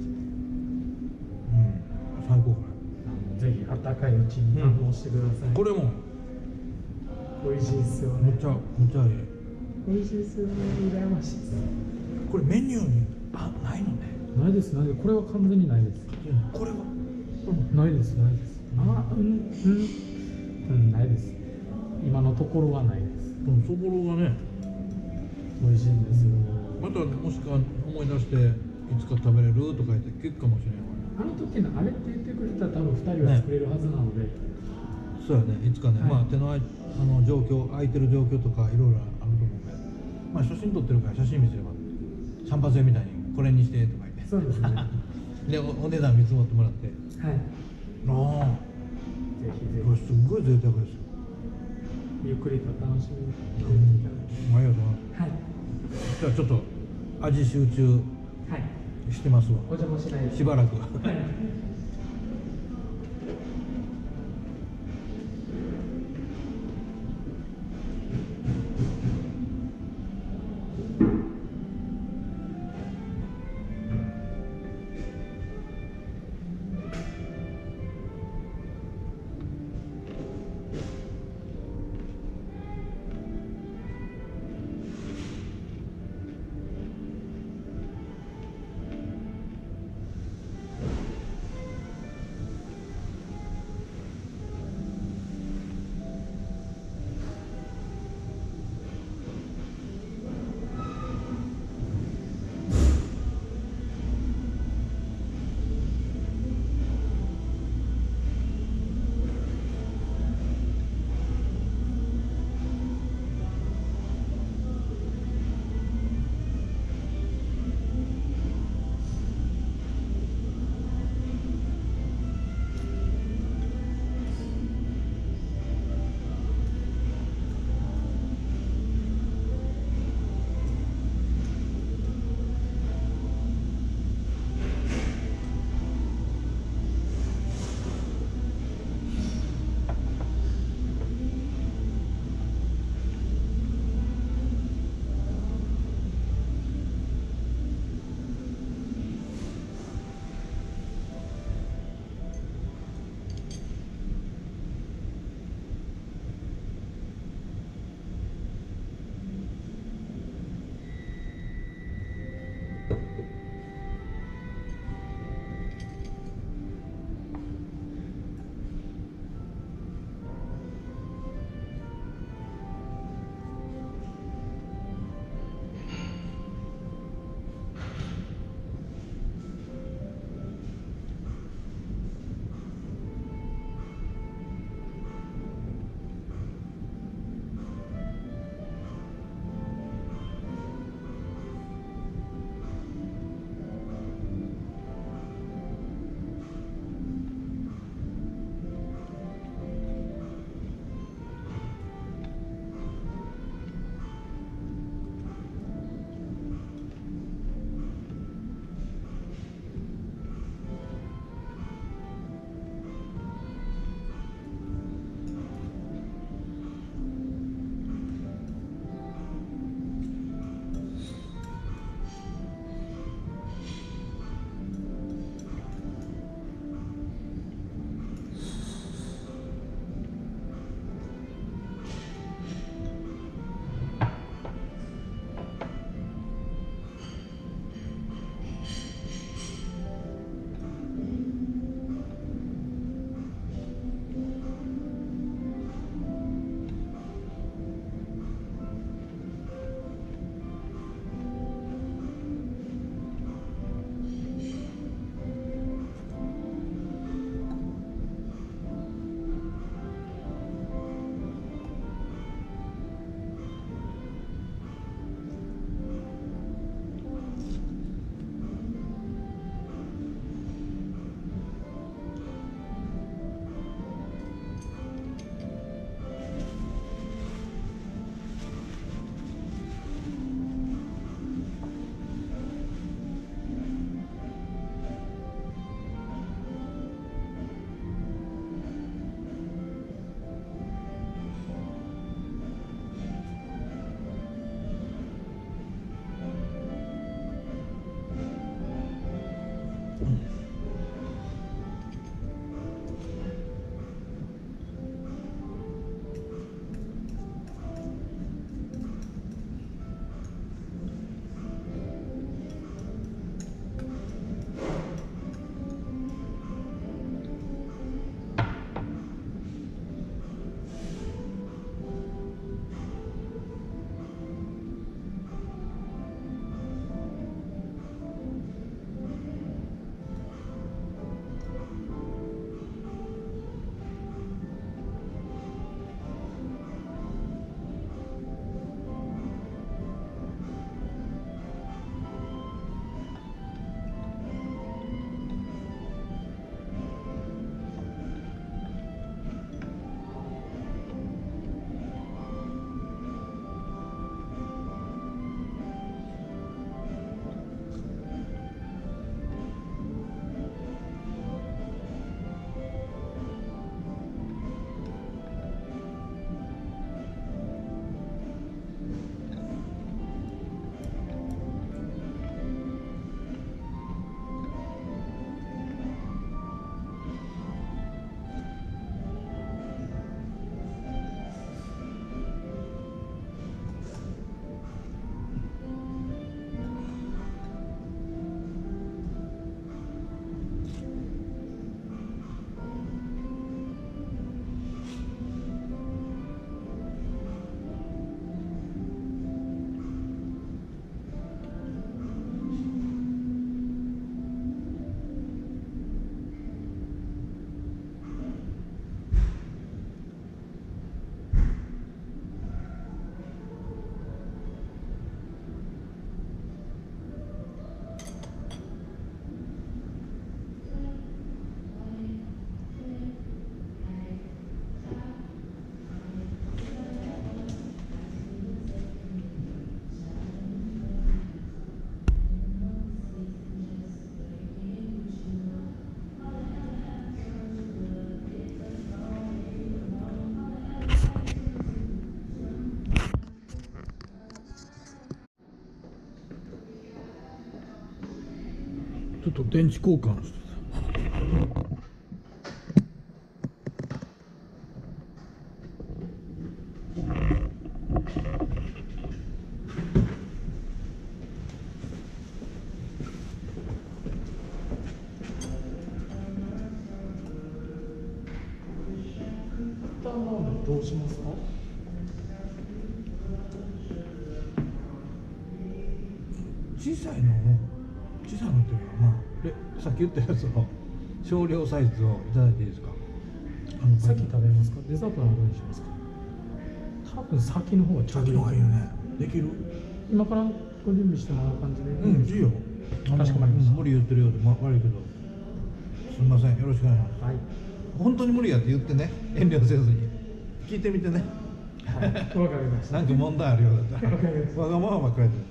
最高こあのぜひ温かいうちに堪能してください。 れ。これも美味しいですよね。 めっちゃめっちゃいい。 美味しいですよね。羨ましいです。 これメニューにパンないのね。 ないです、ないです。これは完全にないです。 これはうん、ないです、ないです。あ、うん、うん、うん、ないです。今のところはないです。 このそぼろがね、 美味しいんですよ。 またもしか思い出していつか食べれるとか言って聞くかもしれない。 あの時のあれって言ってくれたら多分ふたりは作れるはずなので、 そうやね、いつかね、 はいまあ手のあいあの状況、空いてる状況とかいろいろあると思うんで、まあ写真撮ってるから写真見せれば、散髪屋みたいにこれにしてとか言って、 そうですね。はでお、お値段見積もってもらって、 い。 ああ、 ぜひぜこれすっごい贅沢ですよ。 ひゆっくりと楽しみにしていただきありがとうございます。 はい。 じゃあちょっと味集中はい。 してますわ。 お邪魔しないでしばらく。 はい。 ちょっと電池交換してどうしますか？ 小さいのを小さいのっていうのは、まあ、でさっき言ったやつを少量サイズをいただいていいですか？あの先食べますか？デザートはどうにしますか？多分先の方がちょうどいい。 先の方がいいよね。できる？ 今からご準備してもらう感じで。 うん、いいよ。 かしこまりました。 無理言ってるようで、ま、悪いけどすみません、よろしくお願いします。 はい。 本当に無理やって言ってね、遠慮せずに聞いてみてね。 はい、わかりました。 なんか問題あるようだったらわがままばっかりで。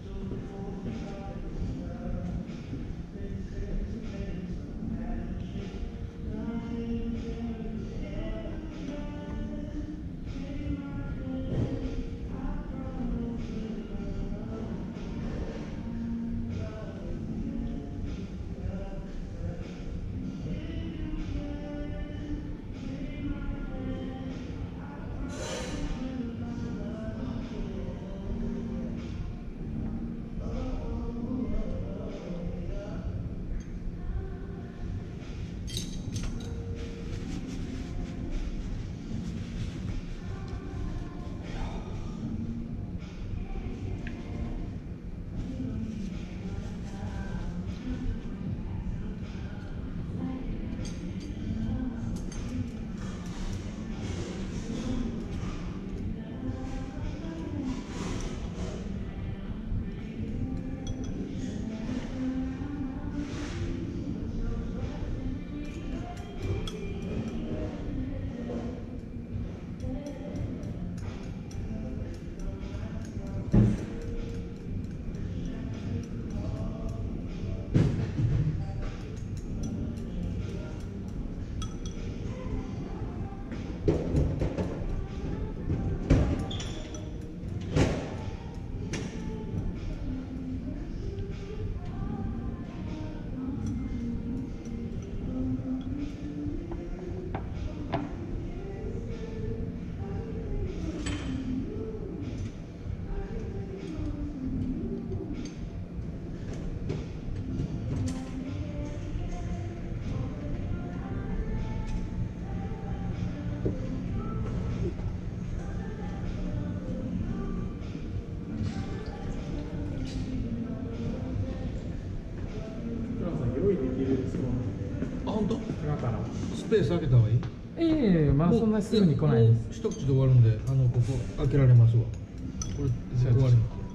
あ、本当？ 今から。 スペース開けた方がいい？ ええ、まあそんなすぐに来ないです。 一口で終わるんで、あのここ開けられますわ。これ終わります。はい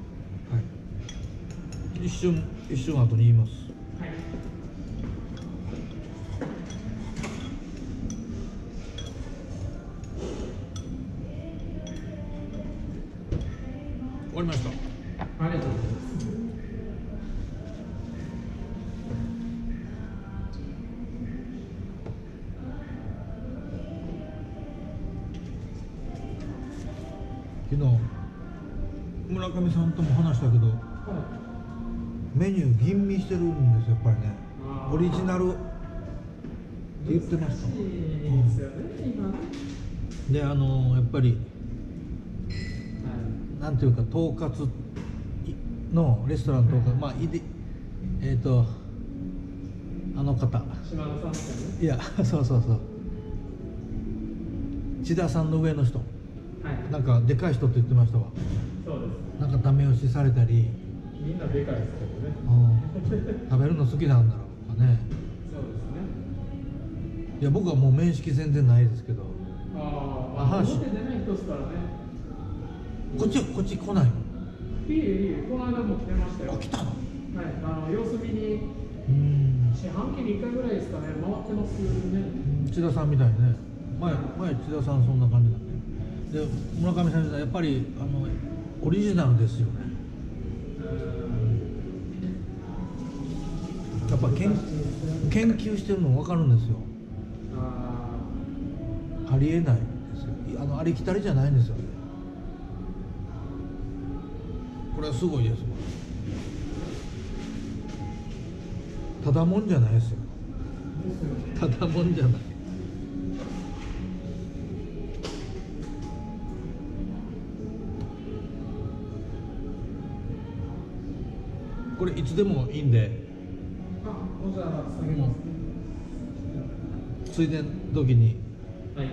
。一瞬一瞬後に言います。 はい。 終わりました。 ありがとうございます。 昨日村上さんとも話したけど、はい、メニュー吟味してるんですよ、やっぱりね。オリジナルって言ってました。で、あのやっぱり、はい、なんていうか統括のレストランとか、まあいでえっ、ー、とあの方、 島田さんですかね。 いや、そうそうそう、千田さんの上の人、はい、なんかでかい人って言ってましたわ。 そうです。 なんかダメ押しされたり。 みんなでかいですけどね。 うん、食べるの好きなんだろうかね。 そうですね。 いや、僕はもう面識全然ないですけど。 ああ、表出ない人ですからね。 こっちこっち来ないの？ いえいえ、この間も来てましたよ。 あ、来たの？はい、 あの様子見に。うん。四半期に一回ぐらいですかね、回ってますね。 千田さんみたいね。前前千田さんそんな感じだね。で、村上さんやっぱりあのオリジナルですよね。やっぱ研研究してるの分かるんですよ。ありえないですよ。あのありきたりじゃないんですよね。これはすごいです。 ただもんじゃないですよ。ただもんじゃない。これいつでもいいんで、 あ、じゃあ下げますね。 ついでの時に。 はい。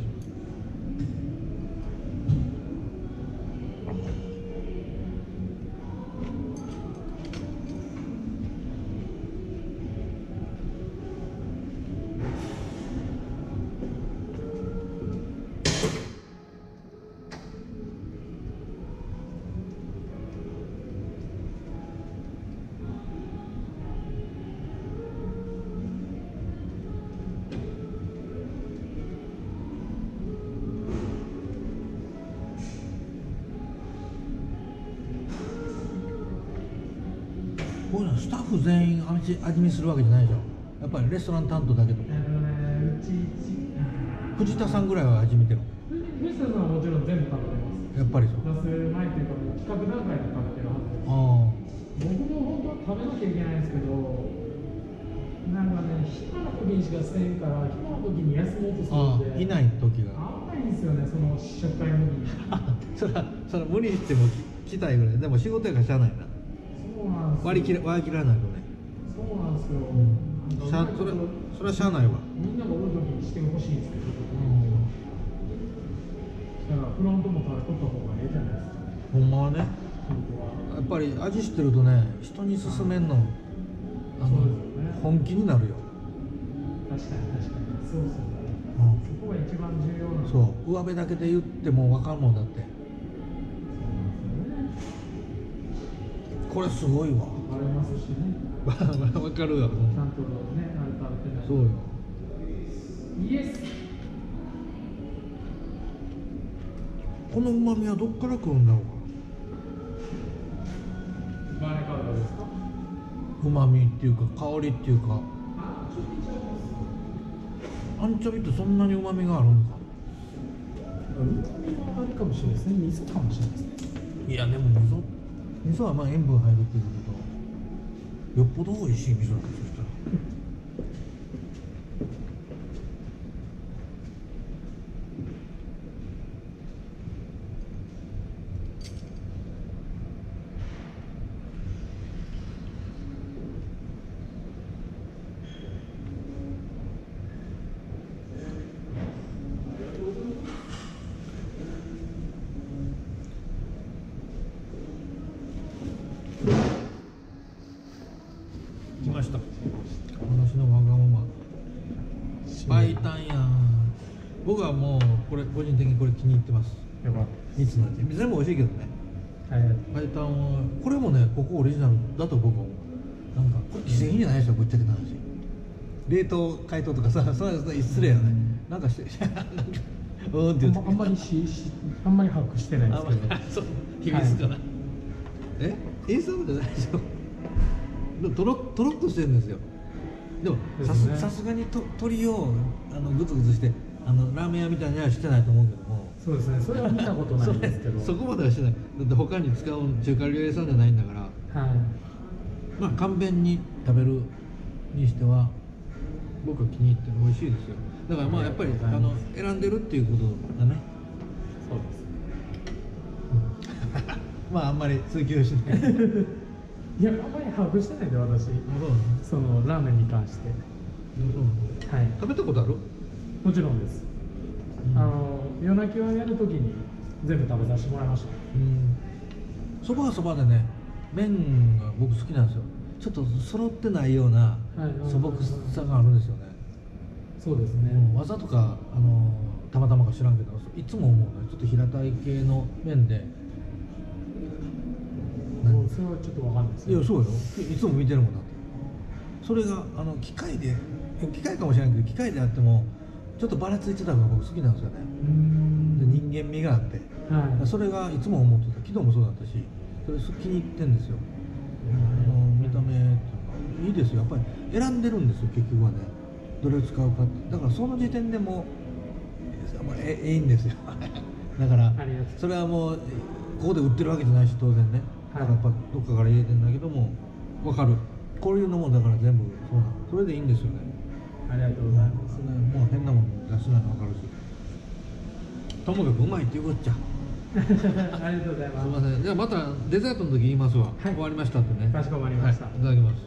こういうのスタッフ全員味味見するわけじゃないでしょ。やっぱりレストラン担当だけとか。 あのね、うち藤田さんぐらいは味見てる。 藤田さんはもちろん全部食べてます。 やっぱりそう。 出す前っていうかもう企画段階で食べてるはずです。 あ僕も本当は食べなきゃいけないんですけど、なんかね、暇な時にしかせんから、暇な時に休もうとすあ、あるんで、 あ、いない時が。 あんまりいいんですよね、その食会の時に。 そら、そら無理しても来たいぐらい。でも仕事やからしゃあないな。 そうなんですよ。 割り切ら割り切らないとね。 そうなんですよ。 しゃそれそれはしゃあないわ。 みんながおる時にしてほしいんですけど、だからフロントも取った方がいいじゃないですか。 ほんまはね。 本当は。 やっぱり味知ってるとね、人に勧めんの、あの、 そうですよね。 本気になるよ。 確かに確かに。そうですよね。 うんそこが一番重要なの。 そう上辺だけで言っても分かるもんだって。これすごいわ。 ありますしね。 分かるわ。 ちゃんとね、あれ食べてない。 そうよ。 イエス。 この旨味はどっから来るんだろうか。 バーネカウダですか。 旨味っていうか香りっていうか。 あ、ちょっと見ちゃいます。 アンチョビってそんなに旨味があるんか。 うまみはあれかもしれないですね。味噌かもしれないですね。 いやでも味噌味噌はまあ塩分入るっていうことと、よっぽど美味しい味噌だとしたら。来ました。私のわがまま。白湯やん。僕はもうこれ個人的にこれ気に入ってます。 よかっ蜜の味全部美味しいけどね。 た。はい。 白湯はこれもね、ここオリジナルだと僕は思う。なんかこれ既製品じゃないでしょ、ぶっちゃけた話。冷凍解凍とかさ、そういうの失礼よね。なんかしてなんかうーんって言うとあんまりししあんまり把握してないですけど。 そう秘密かな、はい、えインスタントじゃないでしょ。とろとろっとしてるんですよ。でもさすさすがにと鶏をあのグツグツしてあのラーメン屋みたいにはしてないと思うけども。 そうですね。それは見たことないんですけど。 そ, そこまではしてない。だって他に使う中華料理屋さんじゃないんだから。 はい。 まあ簡便に食べるにしては僕は気に入ってる。美味しいですよ。だからまあやっぱりあの選んでるっていうことだね。 そうです。 まああんまり追求しない。 いや、あんまり把握してないんで私。そのラーメンに関して。はい。 食べたことある？ もちろんです。うん、あの夜泣きをやるときに全部食べさせてもらいました。 うん。そばはそばでね、麺が僕好きなんですよ。ちょっと揃ってないような素朴さがあるんですよね。 そうですね。 うん、技とかあのたまたまか知らんけど、いつも思うのちょっと平たい系の麺で。 それはちょっとわかんないですね。 いやそうよ。いつも見てるもんだって。それがあの機械で機械かもしれないけど機械であってもちょっとばらついてたのが僕好きなんですよね。で人間味があって、はい、それがいつも思ってた。昨日もそうだったし、それ気に入ってんですよ。あの見た目っていうかいいですよ。やっぱり選んでるんですよ結局はね。どれを使うかって。だからその時点でもええいいんですよ。だからそれはもうここで売ってるわけじゃないし当然ね。だからやっぱどっかから入れてんだけども分かる。 こういうのもだから全部そうなの、それでいいんですよね。 ありがとうございます。 それもう変なもの出しないの分かるし、ともかくうまいって言うこっちゃ。 ありがとうございます。 すみません。じゃあまたデザートの時言いますわ。 はい、 終わりましたってね。 かしこまりました。 はい、いただきます。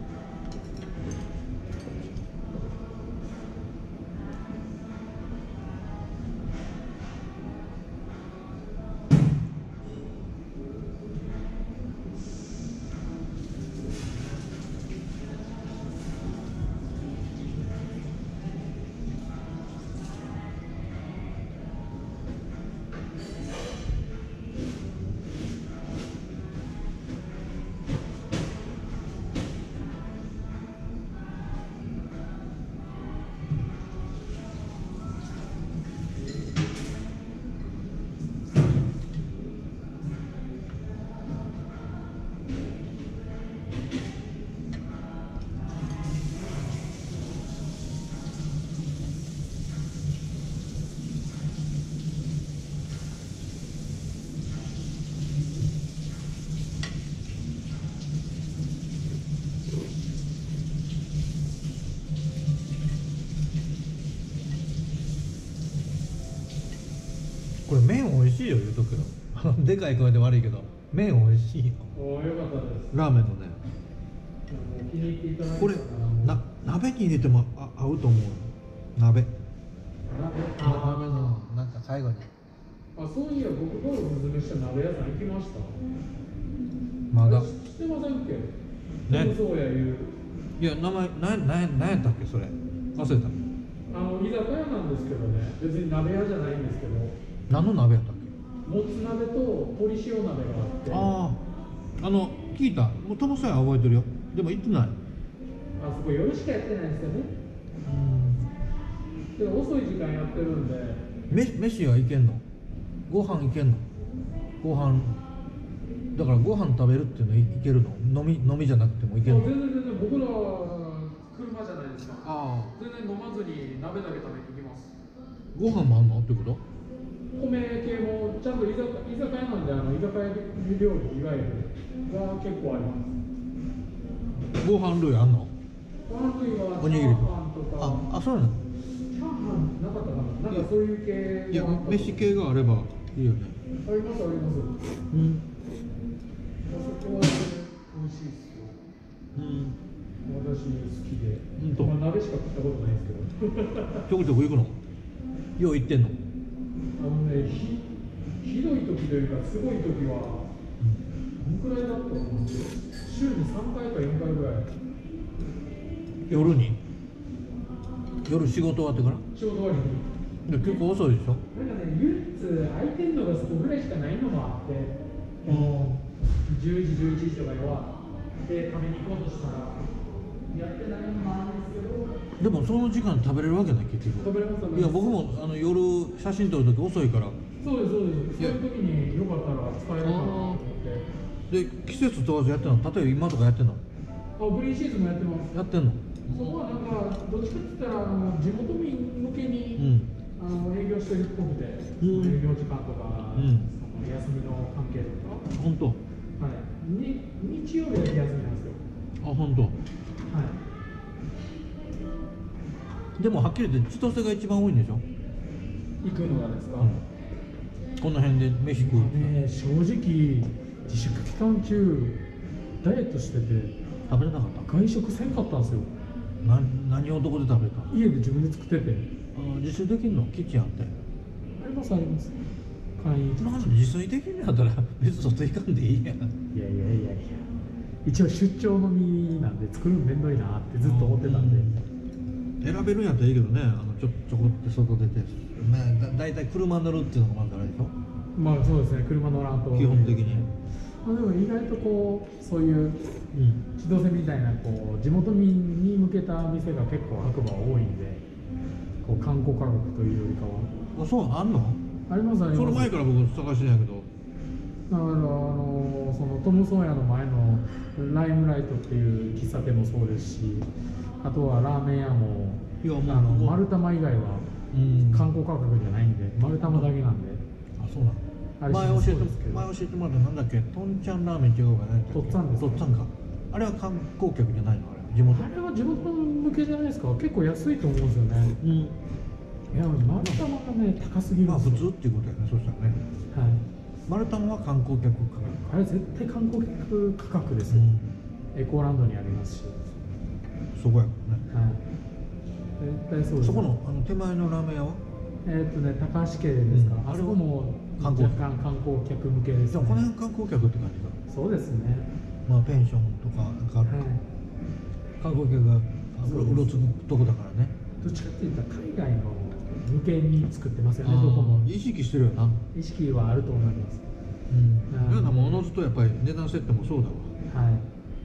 これ麺美味しいよ、言うとくけど。でかい声で悪いけど麺美味しいよ。 おー、よかったです。 ラーメンのね、 気に入っていただいたこれな鍋に入れてもあ合うと思うよ。鍋鍋のなんか最後に。 あ、そういや僕がおすすめした鍋屋さん行きました。 まだ知ってませんっけ？ ね。 そうや言う。 いや、名前なんなんなんやったっけそれ。忘れた。 あの居酒屋なんですけどね、別に鍋屋じゃないんですけど、 何の鍋やったっけ。 もつ鍋と鶏塩鍋があって、 ああ、あの聞いた。もうトモさんは覚えてるよ。でも行ってない。 あそこ夜しかやってないんですよね。 うん。 で遅い時間やってるんで。 め飯はいけんの。ご飯いけんの。ご飯だからご飯食べるっていうのいけるの。飲み飲みじゃなくてもいけるの。 全然全然、僕ら車じゃないですか。 ああ、 全然飲まずに鍋だけ食べに行きます。 ご飯もあんのってこと。 米系もちゃんと居酒居酒屋なんで、あの居酒屋料理いわゆるが結構あります。 ご飯類あんの。 ご飯類はおにぎりチャーハンとか。 ああ、そうなの。 チャーハンなかったかな。なんかそういう系。 いや、飯系があればいいよね。 ありますあります。 うん。 あそこは美味しいですよ。 うん。 私好きで。 うんと。 まあ鍋しか食ったことないですけど。 ちょくちょく行くの。よう行ってんの。 あのね、ひひどい時というかすごい時はどのくらいだったと思うんですよ。週にさんかいかよんかいぐらい。 夜に。夜仕事終わってから。 仕事終わりに。 で結構遅いでしょ。 なんかね、唯一空いてるのがそこぐらいしかないのもあって、もうじゅうじじゅういちじとかに終わって食べに行こうとしたらやってないのもあるんですけど。 でもその時間食べれるわけない結局。 食べれます食べれます。 いや僕もあの夜写真撮る時遅いから。 そうですそうです。そういう時によかったら使えるかなと思って。 で季節問わずやってんの。例えば今とかやってんの。 あ、グリーンシーズンもやってます。 やってんの。 そこはなんかどっちかって言ったらあの地元民向けに、 うん。 あの営業してるっぽくて、 うん営業時間とか、 うん、 その休みの関係とか。 本当。 はい。に日曜日だけ休みなんですよ。 あ、本当。 はい。 でもはっきり言って千歳が一番多いんでしょ。 行くのがですか。 うん、この辺で飯食う。 ね、正直自粛期間中ダイエットしてて食べれなかった。 外食せんかったんですよ。 な何をどこで食べた。 家で自分で作ってて。 あ、自炊できんの。キッチンあって。 ありますあります。簡易。 なんで自炊できんのやったら別に外行かんでいいやん。 いやいやいやいや。一応出張のみなんで作るのめんどいなってずっと思ってたんで。 選べるんやったらいいけどね。あのちょちょこって外出て、ね、だだいたい車乗るっていうのがまずあれでしょ。 まあそうですね。車乗らんと。 基本的に。 まあでも意外とこうそういううん。 千歳みたいなこう地元民に向けた店が結構白馬多いんで、こう観光価格というよりかは。 あ、そうあんの。 ありますあります。 その前から僕探してんやけど。 だからあのそのトムソーヤの前のライムライトっていう喫茶店もそうですし、あとはラーメン屋もいやもうあのここ丸玉以外はうん観光価格じゃないんで、丸玉だけなんで。 あ、そうなの。 あれ前教えてそうですけど前教えてもらったなんだっけ。とんちゃんラーメン違うかね。 とっつぁんですとっつぁんか。 あれは観光客じゃないの？あれ地元？ あれは地元向けじゃないですか。結構安いと思うんですよね。 うん。 いや丸太がね高すぎるんまあですよ。 普通っていうことやね。そうしたらね。 はい。 マルタンは観光客価格。 あれ絶対観光客価格ですよ。 うん。 エコーランドにありますし。 そこやからね。 はい。絶対そうです。 そこのあの手前のラーメン屋は？ えーっとね高橋家ですか。 うん、 あそこも観光若干観光客向けですね。 じゃあこの辺観光客って感じか。 そうですね。 まあペンションとかなんかあると、 はい。 観光客がうろつくとこだからね。 どっちかっていうと海外の向けに作ってますよね。どこも意識してるよな。 意識はあると思います。 うん。だからもおのずとやっぱり値段設定もそうだわ。 はい。 うん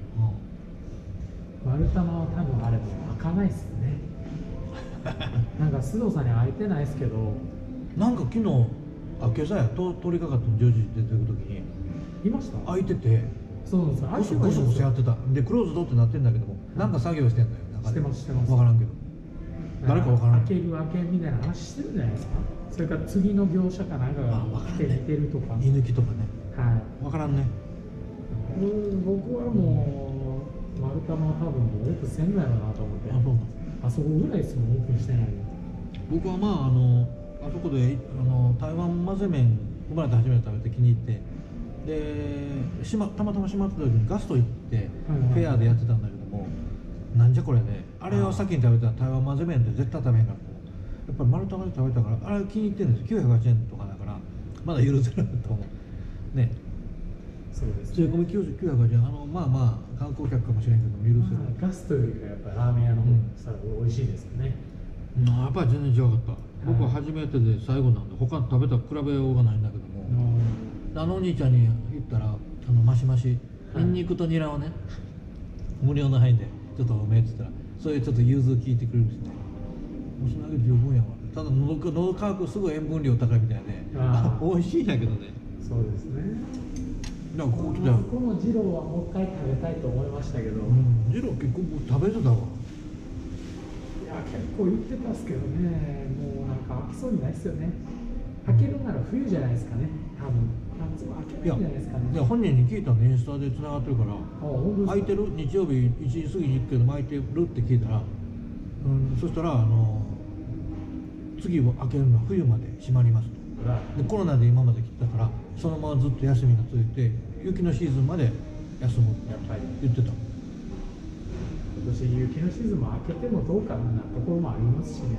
丸太は多分あれも開かないっすね。なんか須藤さんに会えてないですけど、 なんか昨日あ今朝やと通りかかったのじゅうじ出てくる時にいました？ 開いててそうなんですよ。 ゴソゴソゴソやってたでクローズドってなってんだけども、なんか作業してんだよ。 してますしてます。 分からんけど誰か分からん。 開ける開けみたいな話してるんじゃないですか。それから次の業者かなんかが来て見てるとか。 居抜きとかね。 はい。 分からんね。 うん僕はもう丸太は多分もうオープンせんのやろうなと思って。 あ、そうなんあそこぐらいですもんオープンしてないの。 僕はまああのあそこであの台湾混ぜ麺生まれて初めて食べて気に入ってでしまたまたま閉まってた時にガスト行ってフェアでやってたんだけども、なんじゃこれね、あれを先に食べたら台湾混ぜ麺って絶対食べへんからやっぱり丸太まで食べたからあれ気に入ってるんですよ。きゅうひゃくはちじゅうえんとかだからまだ許せると思うね。 そうですね。 税込みきゅうひゃくはちじゅうえん、あのまあまあ観光客かもしれんけども許せる、 まあガストよりかやっぱりラーメン屋の方が美味しいですよね。 うん、やっぱり全然違かった、はい、僕は初めてで最後なんで他食べた比べようがないんだけども、あのお兄ちゃんに言ったらあのマシマシニンニクとニラをね、無料の範囲でちょっとおめえって言ったらそういうちょっと融通聞いてくれるんですね。もうそれだけで十分やわ。ただ喉喉乾くすごい塩分量高いみたいで美味しいんやけどね。 そうですね。 だからここ来たらここの二郎はもう一回食べたいと思いましたけど、 うん、二郎結構食べてたわ。 いや結構言ってたっすけどね、もうなんか飽きそうにないっすよね。開けるなら冬じゃないですかね、多分夏は開けないんじゃないですかね。 いや本人に聞いたの、インスタでつながってるから、 空空いてる日曜日いちじ過ぎに行くけど空いてるって聞いたら、うん、そしたらあの次を開けるのは冬まで閉まりますと。でコロナで今まで来てたからそのままずっと休みが続いて雪のシーズンまで休むって言ってた。 今年雪のシーズンも開けてもどうかなところもありますしね。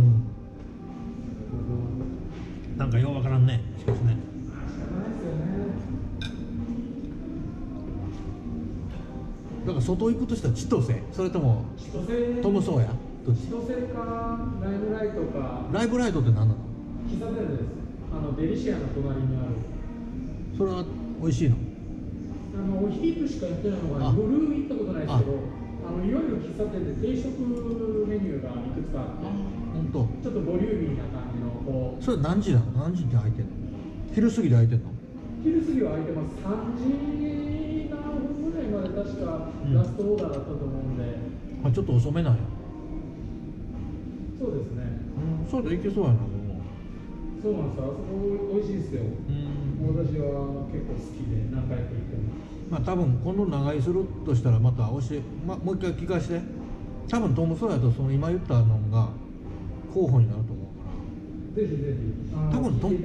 うん、なんかようわからんね。しかしね。だから外行くとしたら千歳、それともトムソーヤ、どっち？ 千歳かライブライトか。 ライブライトって何なの？ 喫茶店です。あのデリシアの隣にある。 それは美味しいの？ あのお昼しかやってないのが、ね、夜行ったことないですけど、あのいわゆる喫茶店で定食メニューがいくつかあって、 本当。 ちょっとボリューミーな感じのこう。 それ何時なの？何時って開いてんの？昼過ぎで開いてんの？ 昼過ぎは開いてます。さんじななふんぐらいまで確かラストオーダーだったと思うんで、 うん、あちょっと遅めなんや。 そうですね。 うん、そうでいけそうやな。 そうなんですよ。あそこ美味しいですよ。うん、私は結構好きで何回か行ってます。 まあ多分今度長居するとしたらまた教え、ま、もう一回聞かせて。多分トムソーヤとその今言ったのが候補になると思うから。 ぜひぜひ。 多分ト、うん、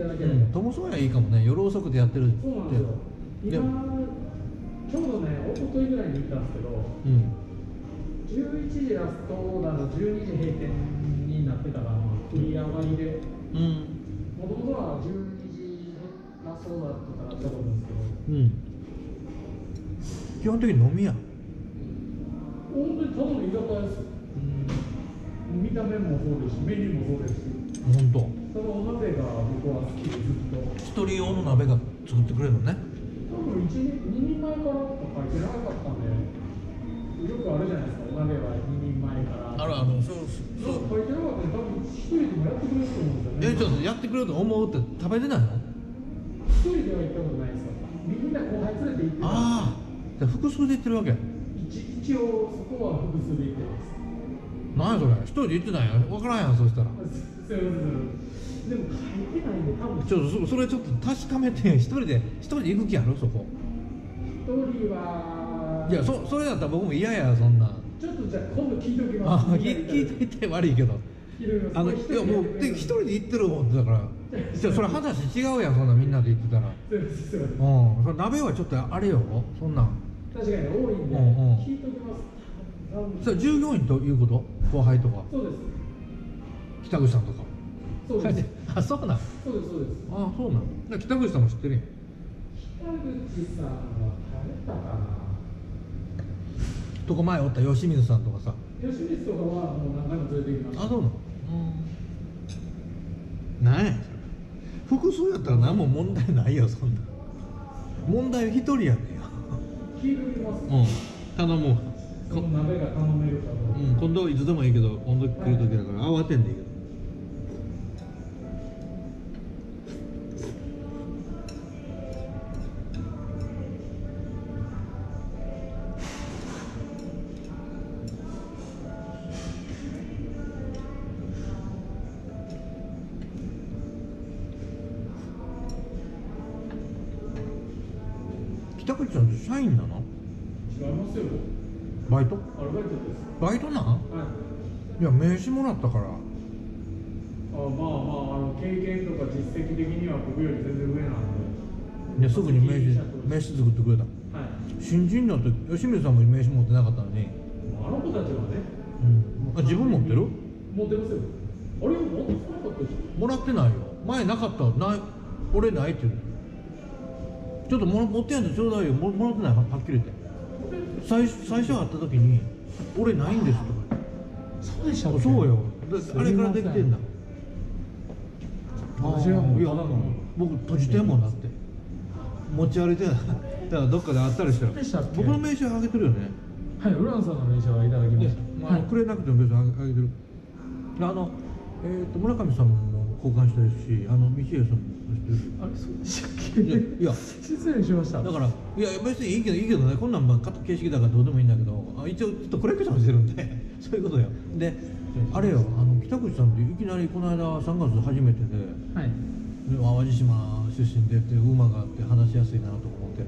トムソーヤいいかもね。夜遅くでやってるって。 そうなんですよ。今ちょうどね一昨日ぐらいに行ったんですけど、うん、じゅういちじラストオーダーのじゅうにじ閉店になってたら繰り上がりで。うん。もともとはじゅうにじラストオーダーとかだったと思うんですけど、うん、 基本的に飲み屋。 本当にただの居酒屋ですよ。うん、見た目もそうですし、メニューもそうですし。 本当。 そのお鍋が僕は好きでずっと。 一人用の鍋が作ってくれるのね。 多分一人に人前からとか書いてなかったんで、よくあるじゃないですか。お鍋はに人前から。 あるある、そうそう書いてなかったんで、多分一人でもやってくれると思うんですよね。 え、ちょっとやってくれると思うって食べてないの？ 一人では行ったことないですよ。みんな後輩連れて行ってた。 ああ、じゃあ複数で行ってるわけ。 一一応そこは複数で行ってます。 何やそれ、一人で行ってないやん、分からんやん、そしたら。 でも書いてないんで、多分ちょっとそれちょっと確かめて、一人で一人で行く気ある？そこ一人はいや、そそれだったら僕も嫌や、そんなん。 ちょっとじゃあ今度聞いておきます。 あ、聞聞いていて悪いけど、あのいやもうで一人で行ってるもんだから、じゃそれ話違うやん、そんなみんなで行ってたら。 そうですそうです。 うん、それ鍋はちょっとあれよ、そんなん。 確かに多いんで、 うんうん聞いておきます。 それ従業員ということ、後輩とか、 そうです。 北口さんとか。 そうです。 あ、そうなん。 そうですそうです。 あ、そうなん。だから北口さんも知ってるやん。 北口さんは食べたかな。 とこ前おった吉水さんとかさ。 吉光とかはもう何回も連れて行きました。 あ、そうなの。うん。なんやそれ。複数やったら何も問題ないよ、そんな。問題は一人やねんよ。 聞いておきます。 うん。頼むわ。 その鍋が頼めるかどうか。 うん、今度いつでもいいけど、今度来る時だから慌てんでいいけど。北口さんって社員なの？ 違いますよ。 バイト？ アルバイトです。 バイトなん？ はい。 いや、名刺もらったから。 あ、まあまあ、あの経験とか実績的には僕より全然上なんで。 いや、すぐに名刺名刺作ってくれた。 はい。 新人だって吉水さんも名刺持ってなかったのに。 あの子たちはね。 うん。あ、自分持ってる？ 持ってますよ。あれ持ってなかったでしょ。 もらってないよ。前なかった。ない。俺ないって言う。ちょっとも持ってやんとちょうだいよ。ももらってない、はっきり言って。最初最初会った時に俺ないんですとか言って。 そうでしたっけ？ そうよ。だあれからできてんだ。 私はもういや、僕閉じてんもんだって。持ち歩いてない。だからどっかで会ったりしたら。 そうでしたっけ？ 僕の名刺あげてるよね。 はい、浦野さんの名刺はいただきました。 まあ、はい、くれなくても別にあげてる。あの、えー、と村上さんも交換したいし、あの道枝さんもしてる。 あれ、そうでしたっけ？ いや、いや失礼しました。 だからいや別にいいけどいいけどね、こんなんまあ形式だからどうでもいいんだけど、あ一応ちょっとコレクションしてるんでそういうことよ。であれよ、あの北口さんっていきなりこの間さんがつ初めてで、 はい。 で淡路島出身でって馬があって話しやすいなと思って、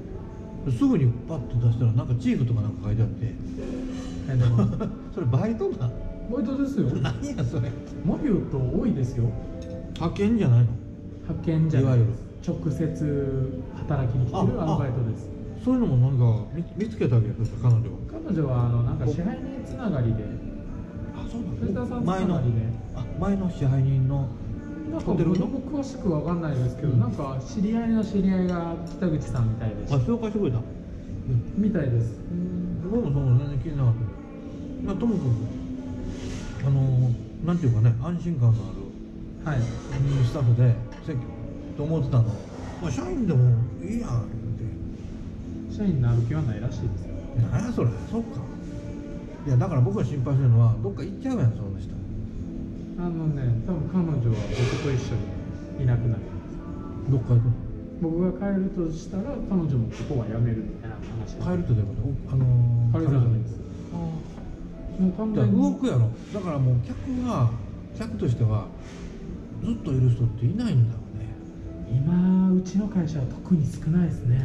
すぐにパッと出したらなんかチーフとかなんか書いてあって、 えでもそれバイトな？ バイトですよ。 何やそれ。 マビオット多いですよ。 派遣じゃないの？ 派遣じゃないです。 いわゆる直接働きに来てるアルバイトです。 そういうのもなんか 見, 見つけたわけや、そしたら彼女は。 彼女はあのなんか支配人つながりで、 あ、そうなん藤田さんつな前のがりで、 あ前の支配人のなんかホテルの。 僕詳しくわかんないですけど、 うんなんか知り合いの知り合いが北口さんみたいであ、 す。 紹介してくれた。 みたいです。 僕もその全然気になかったけど、まあともかくあのなんていうかね、安心感のあるはい。 スタッフで選挙と思ってたの。まあ社員でもいいやんって。 社員になる気はないらしいですよ。 なんやそれ。そっか。いやだから僕が心配してるのはどっか行っちゃうやん、そんな人。 あのね、多分彼女は僕と一緒にいなくなる。 どっか行くの？ 僕が帰るとしたら彼女もここは辞めるみたいな話。 帰るってどういうこと？あのー、 軽井沢です。もう完じゃあ全に動くやろ。だからもう客が客としてはずっといる人っていないんだろうね。 今うちの会社は特に少ないですね。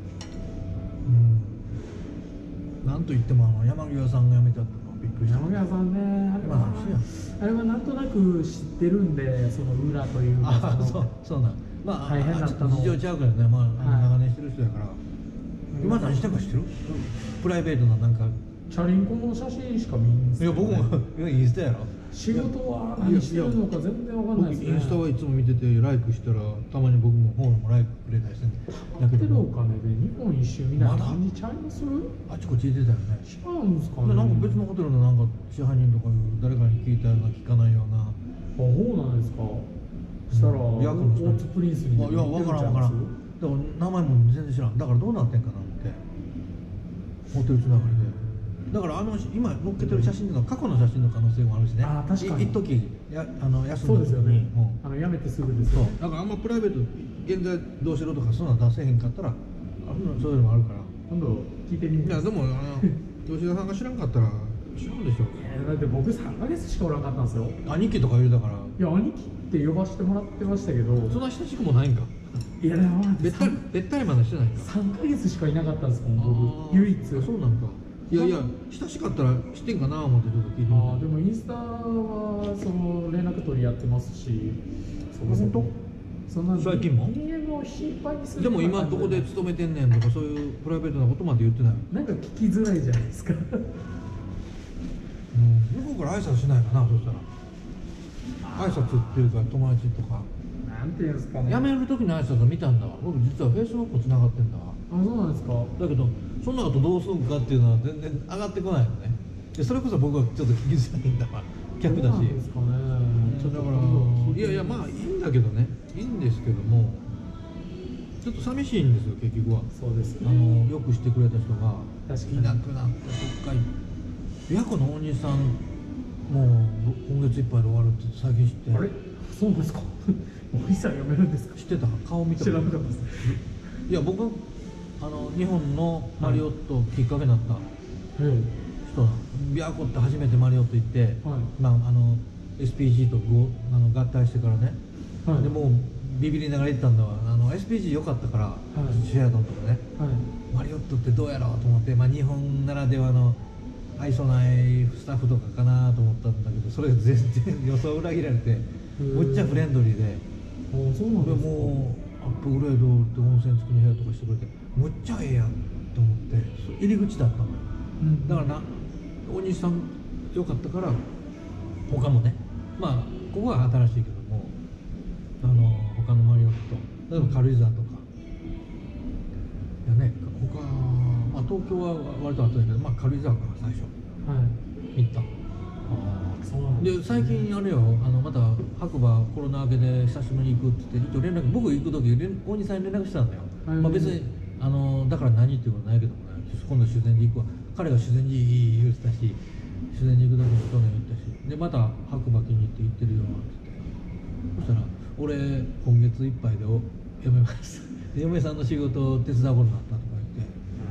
うん。なんといってもあの山際さんが辞めちゃったのびっくりした。 山際さんね、あれは、 まああれはなんとなく知ってるんで、その裏というか、 ああ、 そのそうそうなん。まあ大変だったの事情ちゃうからね。まあ、あのはい長年してる人やから。今何してるか知ってる？プライベートななんか。 チャリンコの写真しか見んすいやよね。 僕も今インスタやろ。 仕事は何してるのか全然わかんないですね。 僕インスタはいつも見ててライクしたらたまに僕もフォローもライクくれたりするんだ買ってるおけど、 金で日本一周みたいな感じちゃいます？ あっちこっち行ってたよね。 違うんですかね。 でなんか別のホテルのなんか支配人とか誰かに聞いたような聞かないような。 あ、そうなんですか。したら、 うん、 オーツプリンスにいや分からん分からん。だから名前も全然知らん。だからどうなってんかなってホテルつながりで。だからあの今載っけてる写真の過去の写真の可能性もあるしね。 あー確かにい一時やあの休そうんだ時に。 ですよね。 うんあの辞めてすぐですよ。 そうだからあんまプライベート現在どうしろとかそんなの出せへんかったらあんなそういうのもあるから。 今度聞いてみいます。 やでもあの吉田さんが知らんかったら知らんでしょう。 えーだって僕さんかげつしかおらんかったんですよ。 兄貴とか言うだからいや、兄貴って呼ばせてもらってましたけど、 そんな親しくもないんか。 いやでもべったりべったりまでしてないか。 さんかげつしかいなかったんですもんあ僕ー唯一。 そうなんか。いやいや親しかったら知ってんかな思ってちょっと聞いてみた。 あーでもインスタはその連絡取り合ってますし、そこそこそんな最近も家も頻繁にするでも今どこで勤めてんねんとかそういうプライベートなことまで言ってない。 なんか聞きづらいじゃないですかうん、向こうから挨拶しないかな、そしたら。挨拶っていうか友達とか。 なんていうんですかね。 辞める時の挨拶を見たんだわ。僕実はフェイスブックつながってんだわ。 あ、そうなんですか。 だけどその後どうするかっていうのは全然上がってこないのね。でそれこそ僕はちょっと聞きづらいんだわ。客だし。 そうなんですかね。ちょっとだからいやいやまあいいんだけどね、いいんですけどもちょっと寂しいんですよ結局は。 そうですね。 あのよくしてくれた人が確かにいなくなってどっかい琵琶湖の大西さんもう今月いっぱいで終わるって最近知って。 あれ、そうなんですか。おじさん読めるんですか。 知ってた？顔見た知らなかったです。 いや僕あの日本のマリオットきっかけになったええ。 人なの。琵琶湖って初めてマリオット行って、 はいまああの エスピージー とごあの合体してからね、 はい。 でもうビビりながら行ったんだわ。あの エスピージー 良かったから、 いシェアドンとかね、 はい。 マリオットってどうやろうと思って、まあ、日本ならではの愛想ないスタッフとかかなと思ったんだけど、それが全然予想を裏切られてむっちゃフレンドリーで、 あ、そうなんでですか。 もうアップグレードって温泉付きの部屋とかしてくれてむっちゃええやんと思って、入り口だったのよ。 うん、 だからな大西さん良かったから他もね、まあここは新しいけどもあの他のマリオット例えば軽井沢とかいやね、他、まあ、東京は割と後だけど、まあ、軽井沢から最初はい。 行った。 ああ、そうなんですね。 で最近あれよ、あのまた白馬コロナ明けで久しぶりに行くって言って一応連絡、僕行く時連大西さんに連絡したんだよ、 はいまあ、別にあのだから何っていうことないけどもね、今度修善寺行くわ、彼が修善寺いい言ってたし、修善寺行く時も去年行ったし、でまた白馬気に入って行ってるよって言って、そしたら俺今月いっぱいでお辞めますで嫁さんの仕事を手伝うことになったとか言って、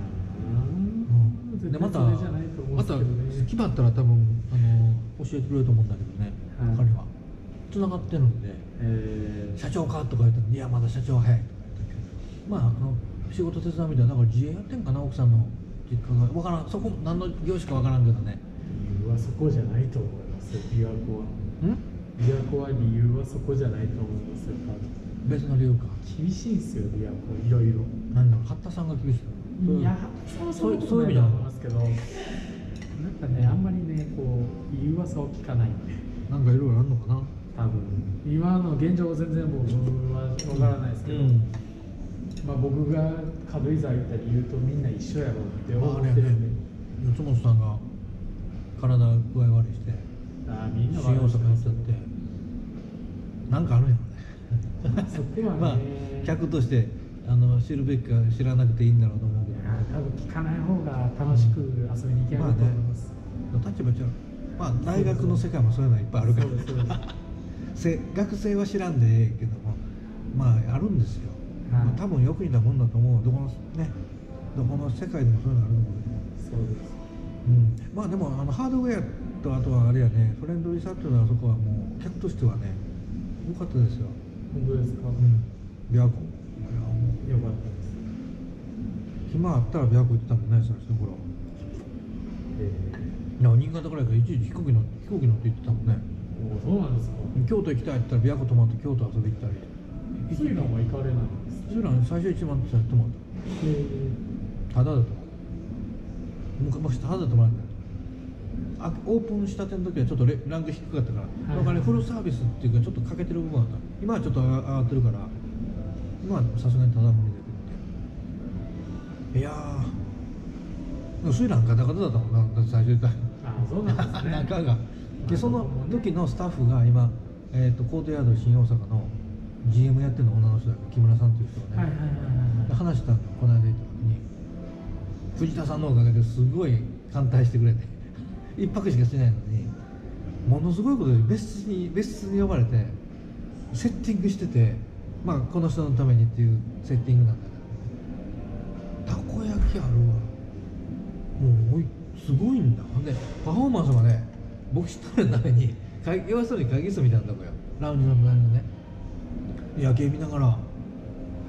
うん、でまたそれじゃないと思うんまたですけどね。 決まったら多分あの教えてくれると思うんだけどね、 はい彼はつながってるんでえー、 社長かとか言ったらいやまだ社長は早いとか言ったけど、まああの仕事手伝うみたいなだから自営やってんかな奥さんの実家が分からん、そこ何の業種か分からんけどね。 理由はそこじゃないと思いますよ。琵琶湖はん琵琶湖は理由はそこじゃないと思いますよ。多分別の理由か。 厳しいんですよ琵琶湖、いろいろ。 何だろう、八田さんが厳しいの。 いや、 そうそうそうそういう意味だと思いますけど、なんかね、あんまりね、こういい噂を聞かないんで、 なんかいろいろあるのかな。 多分今の現状は全然僕はわからないですけど、 うんまあ僕が軽井沢行った理由とみんな一緒やろうって思まあ、あれやねってるんで、 四本さんが体具合悪いしてあーみんな新大阪行っちゃってなんかあるんやろねそこはね、 まあ客としてあの知るべきか知らなくていいんだろうと思うけど、 いや多分聞かない方が楽しく遊びに行けると思います。 立場違う、まあ大学の世界もそういうのいっぱいあるからそうですそうですせ学生は知らんでええけどもまああるんですよ、 はいまあ、多分よく似たもんだと思う。どこのねどこの世界でもそういうのあると思うけど、 そうです。 うん、まあでもあのハードウェアとあとはあれやねフレンドリーさっていうのはそこはもう客としてはね良かったですよ。 本当ですか。 うん琵琶湖いやもうよかったです。 暇あったら琵琶湖行ってたもんね最初の頃。 えいや新潟ぐらいからいちいち飛行機の飛行機乗って行ってたもんね。 ー、おそうなんですか。 京都行きたいって言ったら琵琶湖泊まって京都遊び行ったり。 スイランは行かれないんですか。 スイラン最初いちまんって泊まっえた。ただだと昔ただで泊まらないあオープンしたての時はちょっとレランク低かったから、 はいだからねフルサービスっていうかちょっと欠けてる部分があった。今はちょっと上が上がってるから今はさすがにただ無理だけどいやーでもスイランガタガタだったもんな。だって最初言ったー、あそうなんですね。 中がでその時のスタッフが今、えー、とコートヤード新大阪の ジーエム やってるの女の人だから木村さんっていう人がね、 はいはいはいで話したのこの間行った時に藤田さんのおかげですごい歓待してくれて一泊しかしてないのにものすごいことで別室に別室に呼ばれてセッティングしてて、まあこの人のためにっていうセッティングなんだけど、たこ焼きあるわもうおいすごいんだ。ほんでパフォーマンスまで僕一人のために会要するに会議室みたいなとこよ、ラウンジの隣のね夜景見ながら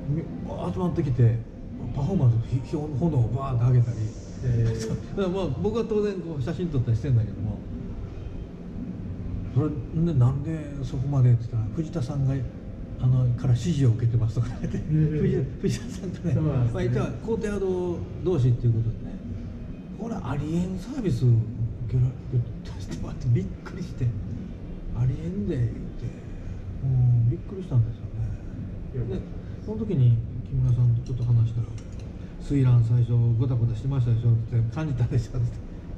集まってきてパフォーマンスひ炎をバーッと上げたり、 えだからまあ僕は当然こう写真撮ったりしてんだけども、それでなんでそこまでって言ったら藤田さんがあのから指示を受けてますとか言って藤田藤田さんとね、まあ一応コートヤード同士っていうことでね、これありえんサービス受けられしてもらってびっくりして、ありえんで言ってもうびっくりしたんですよね。でその時に木村さんとちょっと話したら「水蘭最初ゴタゴタしてましたでしょ」って「感じたでしょ」って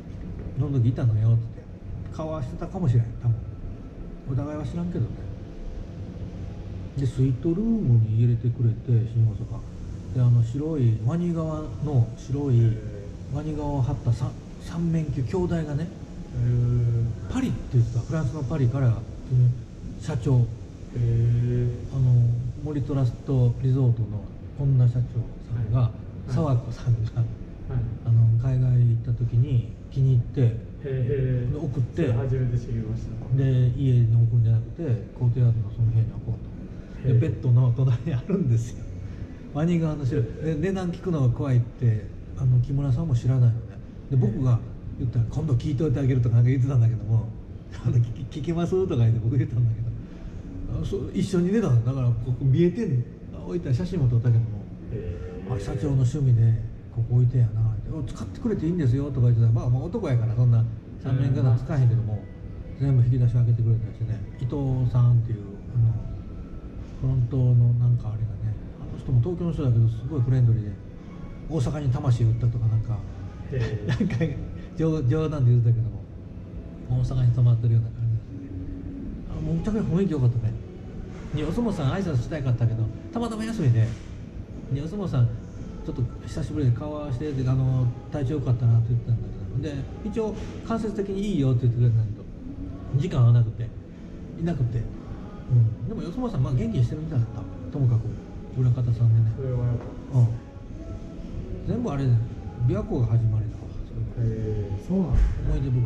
「その時いたのよ」って顔はしてたかもしれん、多分お互いは知らんけどね。でスイートルームに入れてくれて、新大阪であの白いワニ革の白いワニ革を張った三三面級兄弟がね、パリって言ってた、フランスのパリから社長、あの森トラストリゾートの本田社長さんが佐和子さんが、はい、あの海外行った時に気に入って送って、 初めて知りました。 で家に置くんじゃなくてコートヤードのその部屋に置こうと。でベッドの隣にあるんですよ、ワニ側の白いで値段聞くのが怖いってあの木村さんも知らないのね。で僕が言ったら今度聞いといてあげるとかなんか言ってたんだけどもあの聞き聞きますとか言って僕言ったんだけど、あそう一緒に出たのだからここ見えてんの、置いたら写真も撮ったけども、あ社長の趣味でここ置いてんやなって、使ってくれていいんですよとか言ってたら、まあ、まあ男やからそんなさんねんかん使えへんけども全部引き出し開けてくれたりしてね、伊藤さんっていうあのフロントのなんかあれがね、あの人も東京の人だけどすごいフレンドリーで、大阪に魂売ったとかなんかなんか冗冗談で言ってたけども、大阪に泊まってるような感じですね。あもうめちゃくちゃ雰囲気良かったね。にお相撲さん挨拶したいかったけどたまたま休みで、にお相撲さんちょっと久しぶりで顔合わせてあの体調良かったなって言ってたんだけど、で一応間接的にいいよって言ってくれたんだけど時間合わなくていなくて、うん、でもよそもさん、まあ、元気にしてるみたいだった。ともかく裏方さんでね、 それはやっぱ、 うん、全部あれ琵琶湖が始まりだわ。 へえそうなんですね。 思い出深い。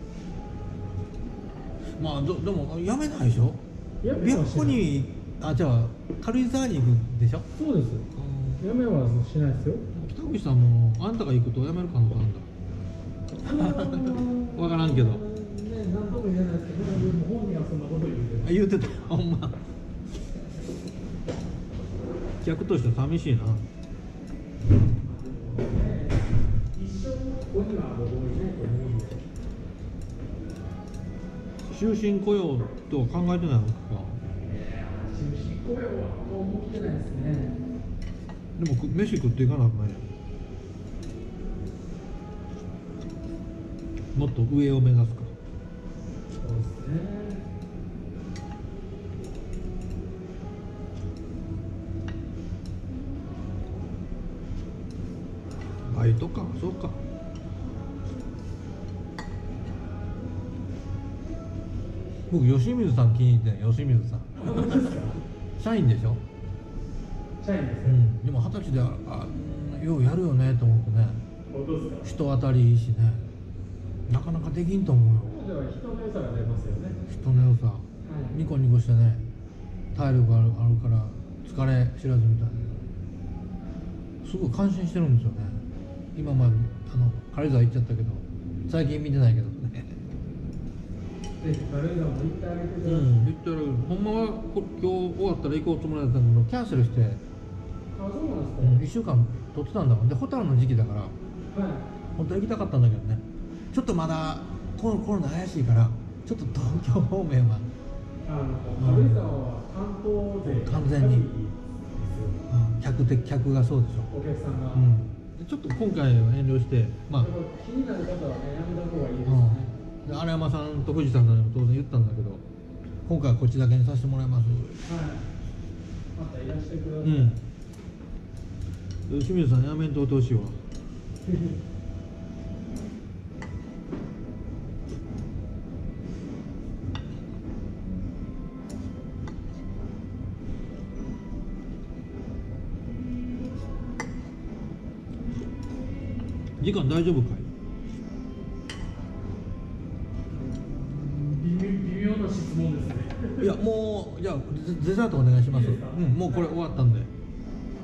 まあどでもやめないでしょ。琵琶湖にあじゃあ軽井沢に行くんでしょ。 そうです、うん、やめはしないですよ。 北口さんもあんたが行くとやめる可能性あるんだ分からんけど、 何とも言えないですけど、本人はそんなこと言うて言うてたほんま。客としては寂しいな。 一生ここには僕もいないと思うんで。 終身雇用とは考えてないのか。 終身雇用はもう思ってないですね。 でも飯食っていかなくない。もっと上を目指すか。 そうですね。 バイトか、そうか。僕吉水さん気に入ってない。吉水さん社員でしょ。 社員ですよ、 うん、でも二十歳でああようやるよねと思ってね。人当たりいいしね、なかなかできんと思うよ。 人の良さが出ますよね。 人の良さ、はい、ニコニコしてね、体力ある、あるから疲れ知らずみたいな、すごい感心してるんですよね。今まであの軽井沢行っちゃったけど最近見てないけどね。 ぜひ軽井沢も行ってあげてください。 うん、行ってあげる。ほんまはこ今日終わったら行こうつもりだったんだけどキャンセルして、 あ、そうなんですか、 うん、いっしゅうかん取ってたんだもん。でホタルの時期だから、はい、本当は行きたかったんだけどね、ちょっとまだコロナ怪しいからちょっと東京方面はあの軽井沢は関東勢完全に、うん、客的客がそうでしょ、 お客さんが、 うん、ちょっと今回は遠慮して、まあ、 気になる方はね、やめた方がいいですね、 うん、で荒山さんと藤田さんにも当然言ったんだけど、今回はこっちだけにさせてもらいます。 はい、またいらしてください。 うん、清水さんやめんとおてほしいわ。時間大丈夫かい。 微妙な質問ですね。 いやもうじゃあデザートお願いします。うん、もうこれ終わったんで。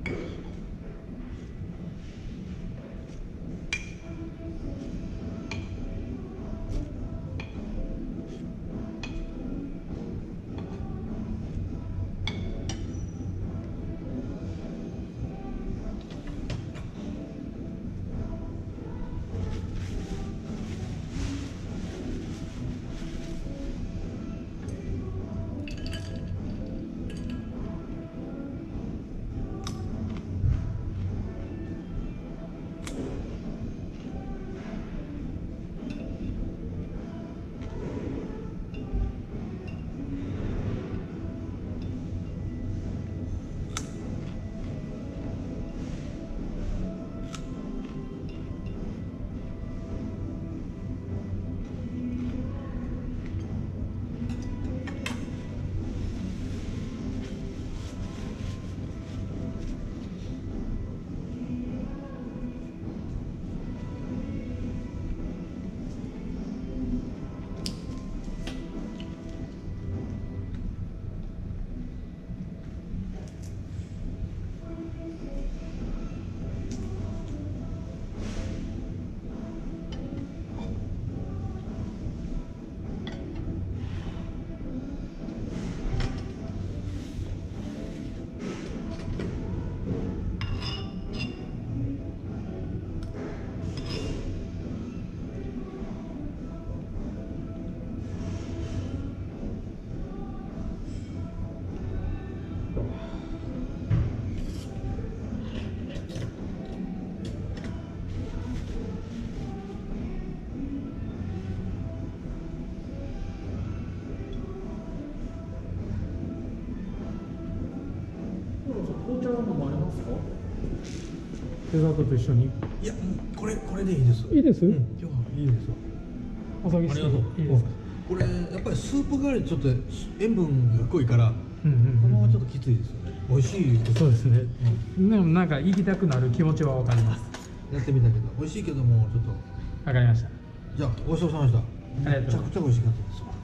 紅茶は飲まれますか？デザートと一緒に。 いや、これこれでいいです。 いいです。 うん、今日はいいですよ。 朝ぎしていいですか？ これやっぱりスープ代わりちょっと塩分が濃いから、 うんうんうん、 このままちょっときついですよね。美味しいです。 そうですね。うん、でもなんか行きたくなる気持ちはわかります。 やってみたけど美味しいけどもちょっと。 わかりました。 じゃあごちそうさまでした。 ありがとうございます。 めちゃくちゃ美味しかったですわ。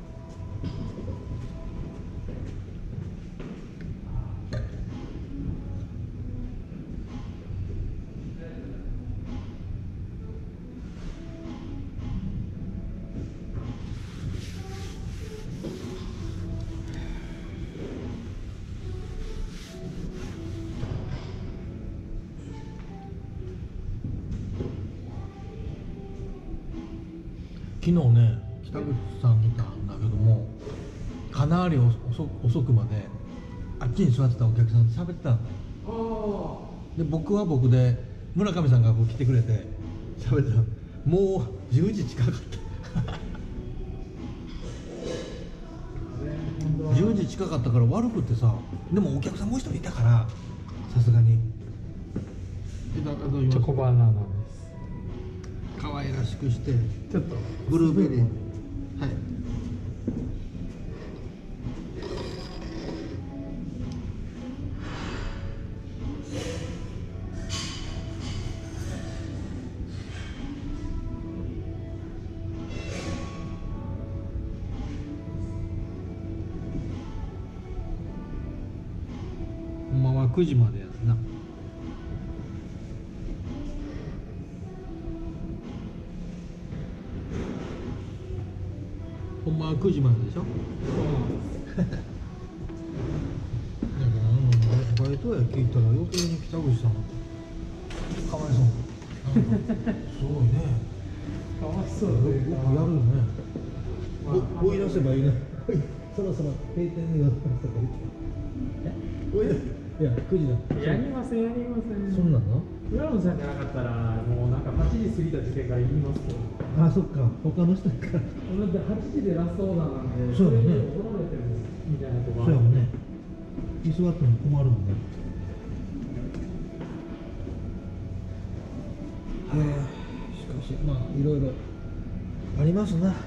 昨日ね、北口さん見たんだけども、かなり遅遅くまであっちに座ってたお客さんと喋ってたんだよ。で僕は僕で村上さんがこう来てくれて喋ってた。もうじゅうじ近かったじゅうじ近かったから悪くってさ、でもお客さんもう一人いたからさすがにチョコバナナです。 可愛らしくしてちょっとブルーベリー、はい。ほんまはくじまでやつな。ほんまはくじまででしょ。だからあのバイトや聞いたら余計に北口さんかわいそうなんかすごいね。 かわいそうよくでやるよね。追い出せばいいね。そろそろ閉店でございますとか言って。いやくじだ。 やりませんやりません。 そんなの？ 浦野さんじゃなかったらもうなんかはちじ過ぎた時点から言いますよ。 あ、そっか。他の人から。だってはちじでラストオーダーなんで、 そうだね。 それで怒られてもみたいなとこそうやもんね。居座っても困るもんね。へえ、しかしまあいろいろありますな。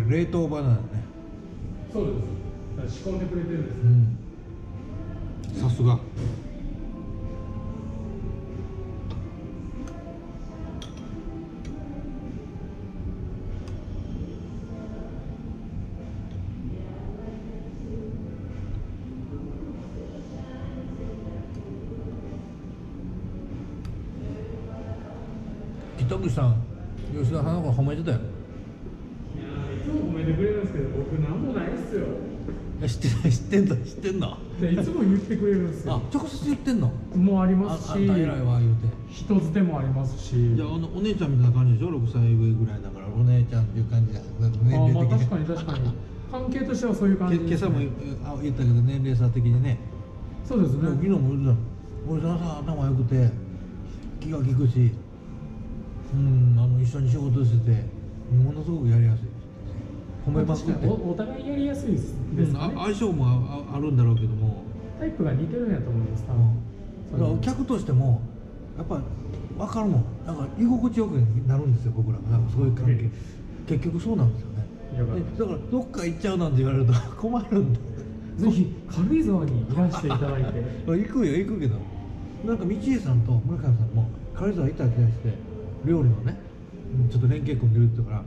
れ冷凍バナナね。 そうです。仕込んでくれてるんです。 うん。さすが。北口さん、吉田さんのこと褒めてたよ。 いやいつも褒めてくれるんですけど、僕なんもないっすよ。 いや知ってる知ってんだ知ってんだ。 いつも言ってくれるんですよ。 あ、直接言ってんの。 もうありますし、 あ、あんた偉いわ言うて。 人づてもありますし。 いや、あのお姉ちゃんみたいな感じでしょ。ろくさい上ぐらいだからお姉ちゃんっていう感じだ。年あ、 齢的に。 まあ確かに確かに。関係としてはそういう感じです、ね。 今朝も言ったけど年齢差的にね。 そうですね。 昨日も言ってた。俺さん頭良くて気が利くし、うん、あの一緒に仕事しててものすごくやりやすい。褒めまくって。 お, お互いやりやすいですね、うん、 相性も あ, あるんだろうけども、 タイプが似てるんやと思います。 うん、だから客としてもやっぱり分かるもん。なんか居心地よくなるんですよ僕ら。なんかそういう関係、結局そうなんですよね。だからどっか行っちゃうなんて言われると困るんだ。 ぜひ軽井沢にいらしていただいて行くよ行くけど、なんか道家さんと村上さんも軽井沢行ったりして料理のねちょっと連携組んでるって言うから、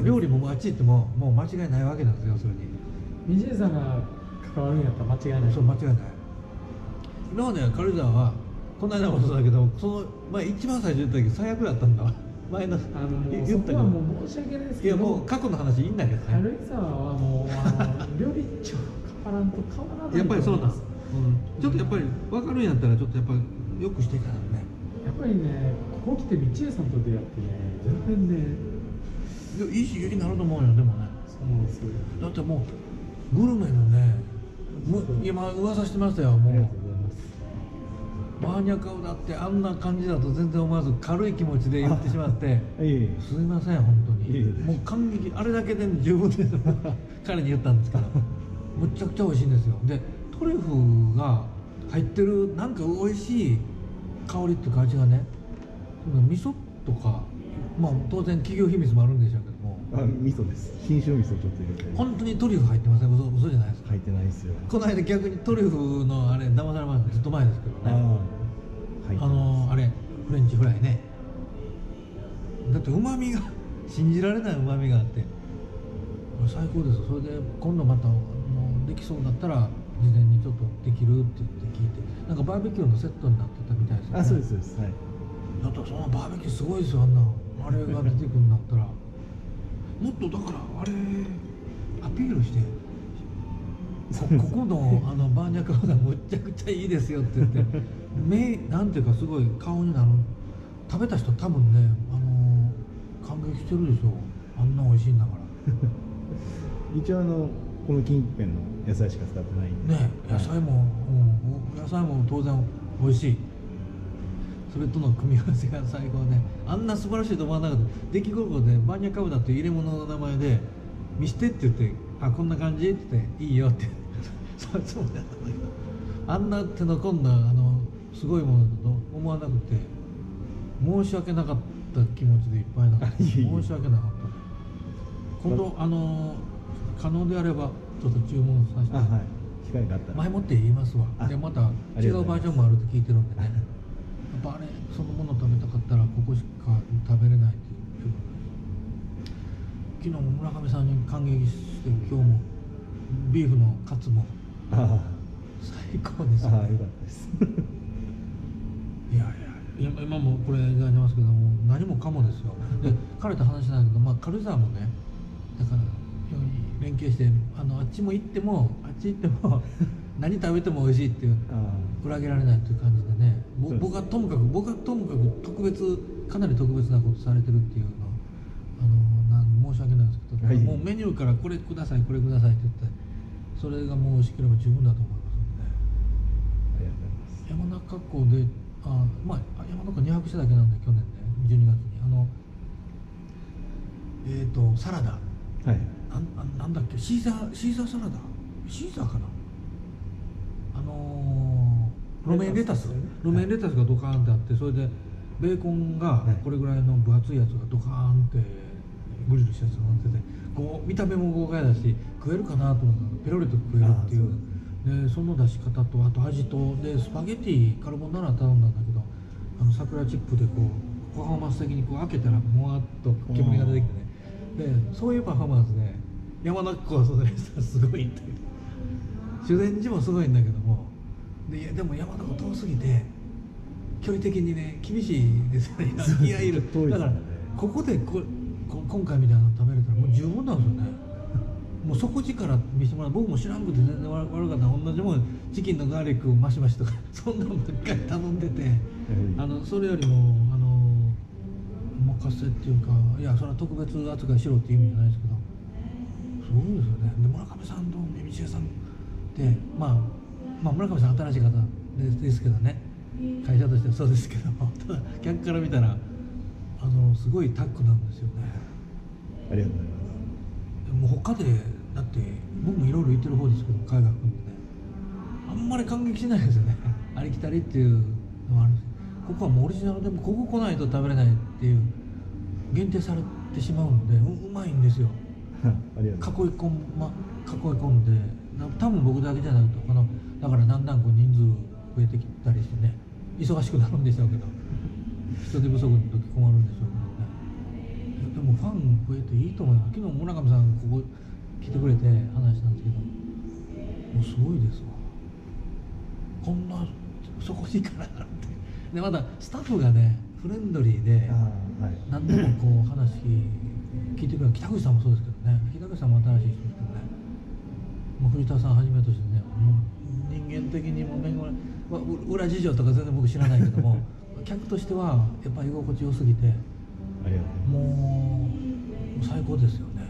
料理もあっち行ってももう間違いないわけなんですよ。要するに道家さんが関わるんやったら間違いない。 そう間違いない。今までは軽井沢はこの間もそうだけど、その前一番最初言った時最悪だったんだわ。前のあのもう言ったけど、そこはもう申し訳ないですけど、 いやもう過去の話いいんだけどね。 軽井沢はもうあの料理長変わらんと変わらない。 やっぱりそうなんです、うん、ちょっとやっぱり分かるんやったらちょっとやっぱりよくしていかないね。 やっぱりね、ここ来て道家さんと出会ってね、全然ねいやいい刺激になると思うよ。でもね、 そうなんですよ。 だってもうグルメのね、も今噂してましたよ。もうバーニャカウダってあんな感じだと全然思わず軽い気持ちで言ってしまってすいません本当に。いいもう感激、あれだけで十分です彼に言ったんですけどむちゃくちゃ美味しいんですよ。でトリュフが入ってるなんか美味しい香りっていうか味がね、味噌とか、まあ当然企業秘密もあるんでしょうけども、 あ、味噌です。信州味噌ちょっと入れて。 本当にトリュフ入ってません。嘘、嘘じゃないですか。 入ってないですよ。 この間逆にトリュフのあれ騙されました。ずっと前ですけどね。あ, あのー、あれフレンチフライね。だってうまみが信じられないうまみがあって最高です。それで今度またあのできそうだったら事前にちょっとできるって言って聞いて、なんかバーベキューのセットになってたみたいですよね。 あ、そうですそうです。はい。 だってそのバーベキューすごいですよ。あんなあれが出てくるんだったらもっとだからあれアピールしてこ, ここのあのバーニャカウダむちゃくちゃいいですよって言って目なんていうかすごい顔になる。食べた人多分ね、あのー、感激してるでしょ。あんな美味しいんだから一応あのこの近辺の野菜しか使ってないんでね。野菜も、うん、野菜も当然美味しい。それとの組み合わせが最高で、あんな素晴らしいと思わなかった。出来心でバーニャカウダっていう入れ物の名前で見してって言って、あこんな感じって言っていいよってそうそうだったんだけど、あんな手の込んだあのすごいものだと思わなくて申し訳なかった気持ちでいっぱいなんです。申し訳なかった。今度あの可能であればちょっと注文させて、 あ、はい、機会があったら前もって言いますわ。でまた違うバージョンもあるって聞いてるんでね。やっぱあれそのもの食べたかったらここしか食べれないっていう。昨日も村上さんに感激して今日もビーフのカツも最高ですね。 ああ、よかったですいやいや今もこれいただいてますけども何もかもですよ。で彼と話しないけど、まあ、軽井沢もねだから連携してあのあっちも行ってもあっち行っても何食べても美味しいっていう裏切られないという感じでね。僕はともかく僕はともかく特別かなり特別なことされてるっていうのあのなん申し訳ないんですけど、はい、もうメニューからこれくださいこれくださいって言ってそれがもう美味しければ十分だと思いますので。 ありがとうございます。 山中湖であ、まあ、山中湖にはくしただけなんで去年ねじゅうにがつにあのえっ、ー、とサラダ、はい、な, なんだっけシーザーシーザーサラダシーザーかなあのー、路面レタス、ね、路面レタスがドカーンってあってそれでベーコンがこれぐらいの分厚いやつがドカーンってグリルしたやつが乗っててこう見た目も豪快だし食えるかなと思ったらペロリと食えるっていうでその出し方とあと味とでスパゲティカルボナーラ頼んだんだけどあの桜チップでこうパフォーマンス的にこう開けたらもわっと煙が出てきてねでそういうパフォーマンスで山中湖はそのレストランすごいっていう修善寺もすごいんだけどもでいやでも山中湖遠すぎて距離的にね厳しいですよねいやいるだからここでここ今回みたいなの食べれたらもう十分なんですよねもう底力見せてもらう僕も知らんくて全然悪かった同じもんチキンのガーリックマシマシとかそんなのばっかり頼んでてあのそれよりもあのお任せっていうかいやそれは特別扱いしろっていう意味じゃないですけどすごいですよねで村上さんと道枝さんってまあまあ村上さん新しい方ですですけどね会社としてはそうですけどただ客から見たらあのすごいタッグなんですよねありがとうございますもう他でだって僕もいろいろ言ってる方ですけど海外含んでねあんまり感激しないですよねありきたりっていうのはあるんですここはもうオリジナルでもここ来ないと食べれないっていう限定されてしまうんで う, うまいんですよありがとう囲い込ん、ま、囲い込んで多分僕だけじゃなくてこのだからだんだんこう人数増えてきたりしてね忙しくなるんでしょうけど人手不足の時困るんでしょうけどねでもファン増えていいと思います昨日村上さんここ来てくれて話したんですけどもうすごいですわこんなそこにからなってでまたスタッフがねフレンドリーではい何でもこう話聞いてくれる北口さんもそうですけどね北口さんも新しい人ですけどねもう藤田さんはじめとしてねもう人間的にもめごれ、まあ、裏事情とか全然僕知らないけども客としてはやっぱり居心地良すぎてありがとうもう最高ですよね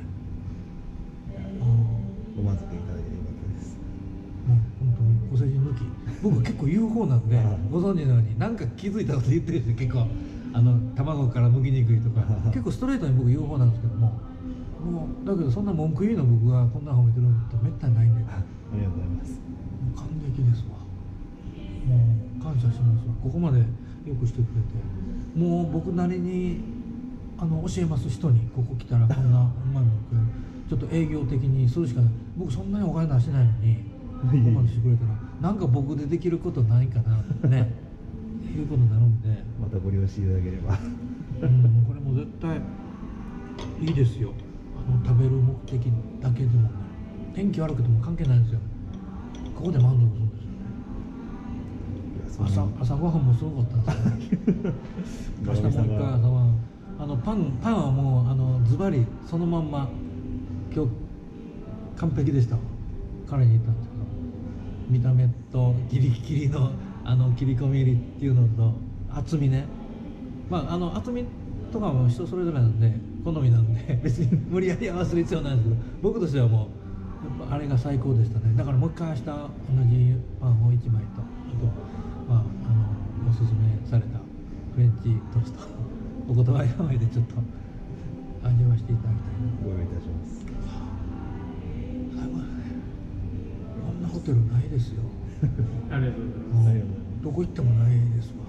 ご満足いただいてよかったですもう本当にお世辞抜き僕結構言う方なんでご存知のように何か気づいたこと言ってるんですよ結構あの卵から剥きにくいとか結構ストレートに僕言う方なんですけどももうだけどそんな文句言うの僕がこんな褒めてるのってめったにないんで、ね、 ありがとうございますもう感激ですわもう感謝しますわここまでよくしてくれてもう僕なりにあの教えます人にここ来たらこんなうまいもの食えるちょっと営業的にするしかない僕そんなにお金出してないのにここまでしてくれたらなんか僕でできることないかなってねいうことになるんでまたご了承いただければうんこれも絶対いいですよあの食べる目的だけでもね天気悪くても関係ないんですよここで満足するんですよ朝朝ごはんもすごかったんですよ明日もう一回朝ごはんあのパンパンはもうあのズバリそのまんま今日完璧でしたわ彼に言ったんですけど見た目とギリギリのあの切り込み入りっていうのと厚みねまああの厚みとかも人それぞれなんで好みなんで別に無理やり合わせる必要ないんですけど僕としてはもうやっぱあれが最高でしたねだからもう一回明日同じパンをいちまいとあと、まあ、あのおすすめされたフレンチトーストお言葉やまいでちょっと味わしていただきたいなご用意いたします最後だねこんなホテルないですよありがとうございます。 どこ行ってもないですわ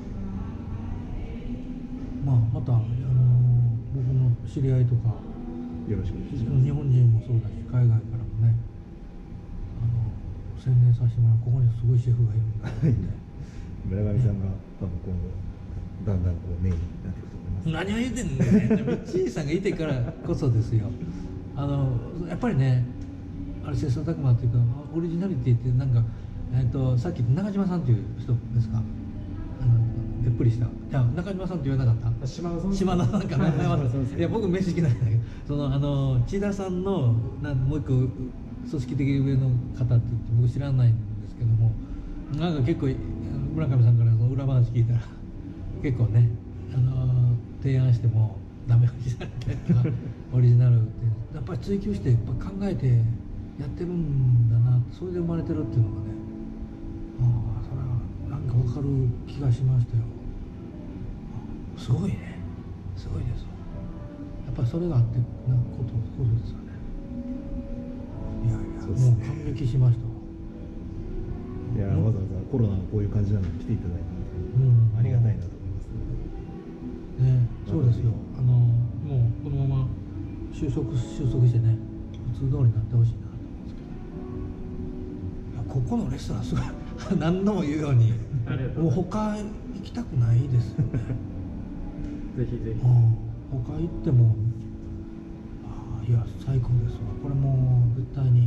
まあまた、あのー、僕の知り合いとかよろしくお願いします日本人もそうだし海外からもねあの宣伝させてもらうここにすごいシェフがいるんだって村上さんが多分今後だんだんこうメインになっていくと思います何を言ってんねんねミッチーさんがいてからこそですよあのやっぱりねあれ切磋琢磨っていうかオリジナリティってなんか、えー、とさっき中島さんっていう人ですかあのでっぷりしたいや中島さんって言わなかった島田さん島田さんか名前はそうそうそういや僕名刺聞いないんだけどそのあの千田さんのなんもう一個組織的に上の方って言って僕知らないんですけどもなんか結構村上さんからその裏話聞いたら結構ねあの提案してもダメ押しされたりとかオリジナルってやっぱり追求してやっぱ考えてやってるんだなそれで生まれてるっていうのがねああそれはなんか分かる気がしましたよすごいねすごいですやっぱりそれがあってなことことですよねいやいや、 そうですねもう感激しましたわいやわざわざコロナがこういう感じなのに来ていただいてうんありがたいなと思いますねねそうですよあのもうこのまま就収束収束してね普通通りになってほしいなと思うんですけど、いやここのレストランすごい何度も言うようにありがとうもうござい他行きたくないですよねますぜひぜひうん他行ってもあいや最高ですわこれもう絶対に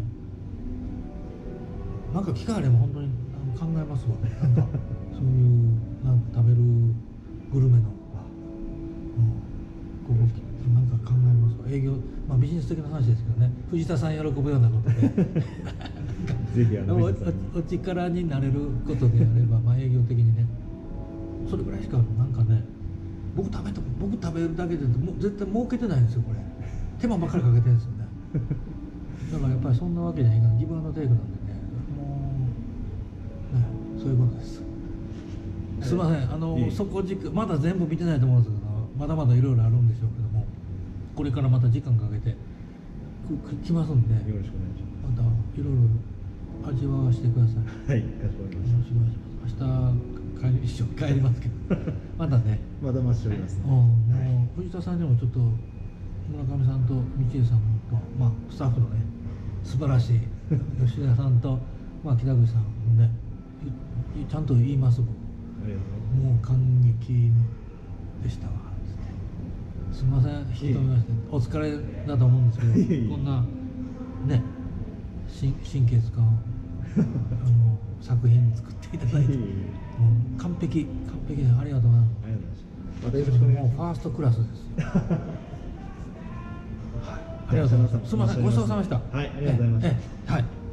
なんか機会あれば本当に考えますわなんかそういうなんか食べるグルメの、うん、ここなんか考えますわ営業まあビジネス的な話ですけどね藤田さん喜ぶようなことでぜひあのおお藤田さんにお力になれることであればまあ営業的にねそれぐらいしかなんかね僕食べても僕食べるだけでもう絶対儲けてないんですよこれ手間ばっかりかけてるんですよねだからやっぱりそんなわけにはいかないギブアンドテイクなんでねもうねそういうことですすいませんあのいいそこ軸まだ全部見てないと思うんですけどまだまだいろいろあるんでしょうけどもこれからまた時間かけてくく来ますんでよろしくお願いしままたいろいろ味わわせてくださいす。はい、かしこまりましよろしくお願いします明日帰り一緒に帰りますけどまたねた。まだ待ちしておりますうん、 ね。 もう藤田さんにもちょっと村上さんと道枝さんと、まあ、スタッフのね素晴らしい吉田さんと、まあ、北口さんもねいいちゃんと言います僕ありがとうもう感激でしたわつってすみません引き止めましてお疲れだと思うんですけどいえいえこんなね神神経使うあの作品作っていただいていえいえもう完璧完璧でありがとうございますありがとうございます。またよろしくお願いしまもうファーストクラスですよはいありがとうございますすみませんごちそうさまでしたはいありがとうございましたええええはい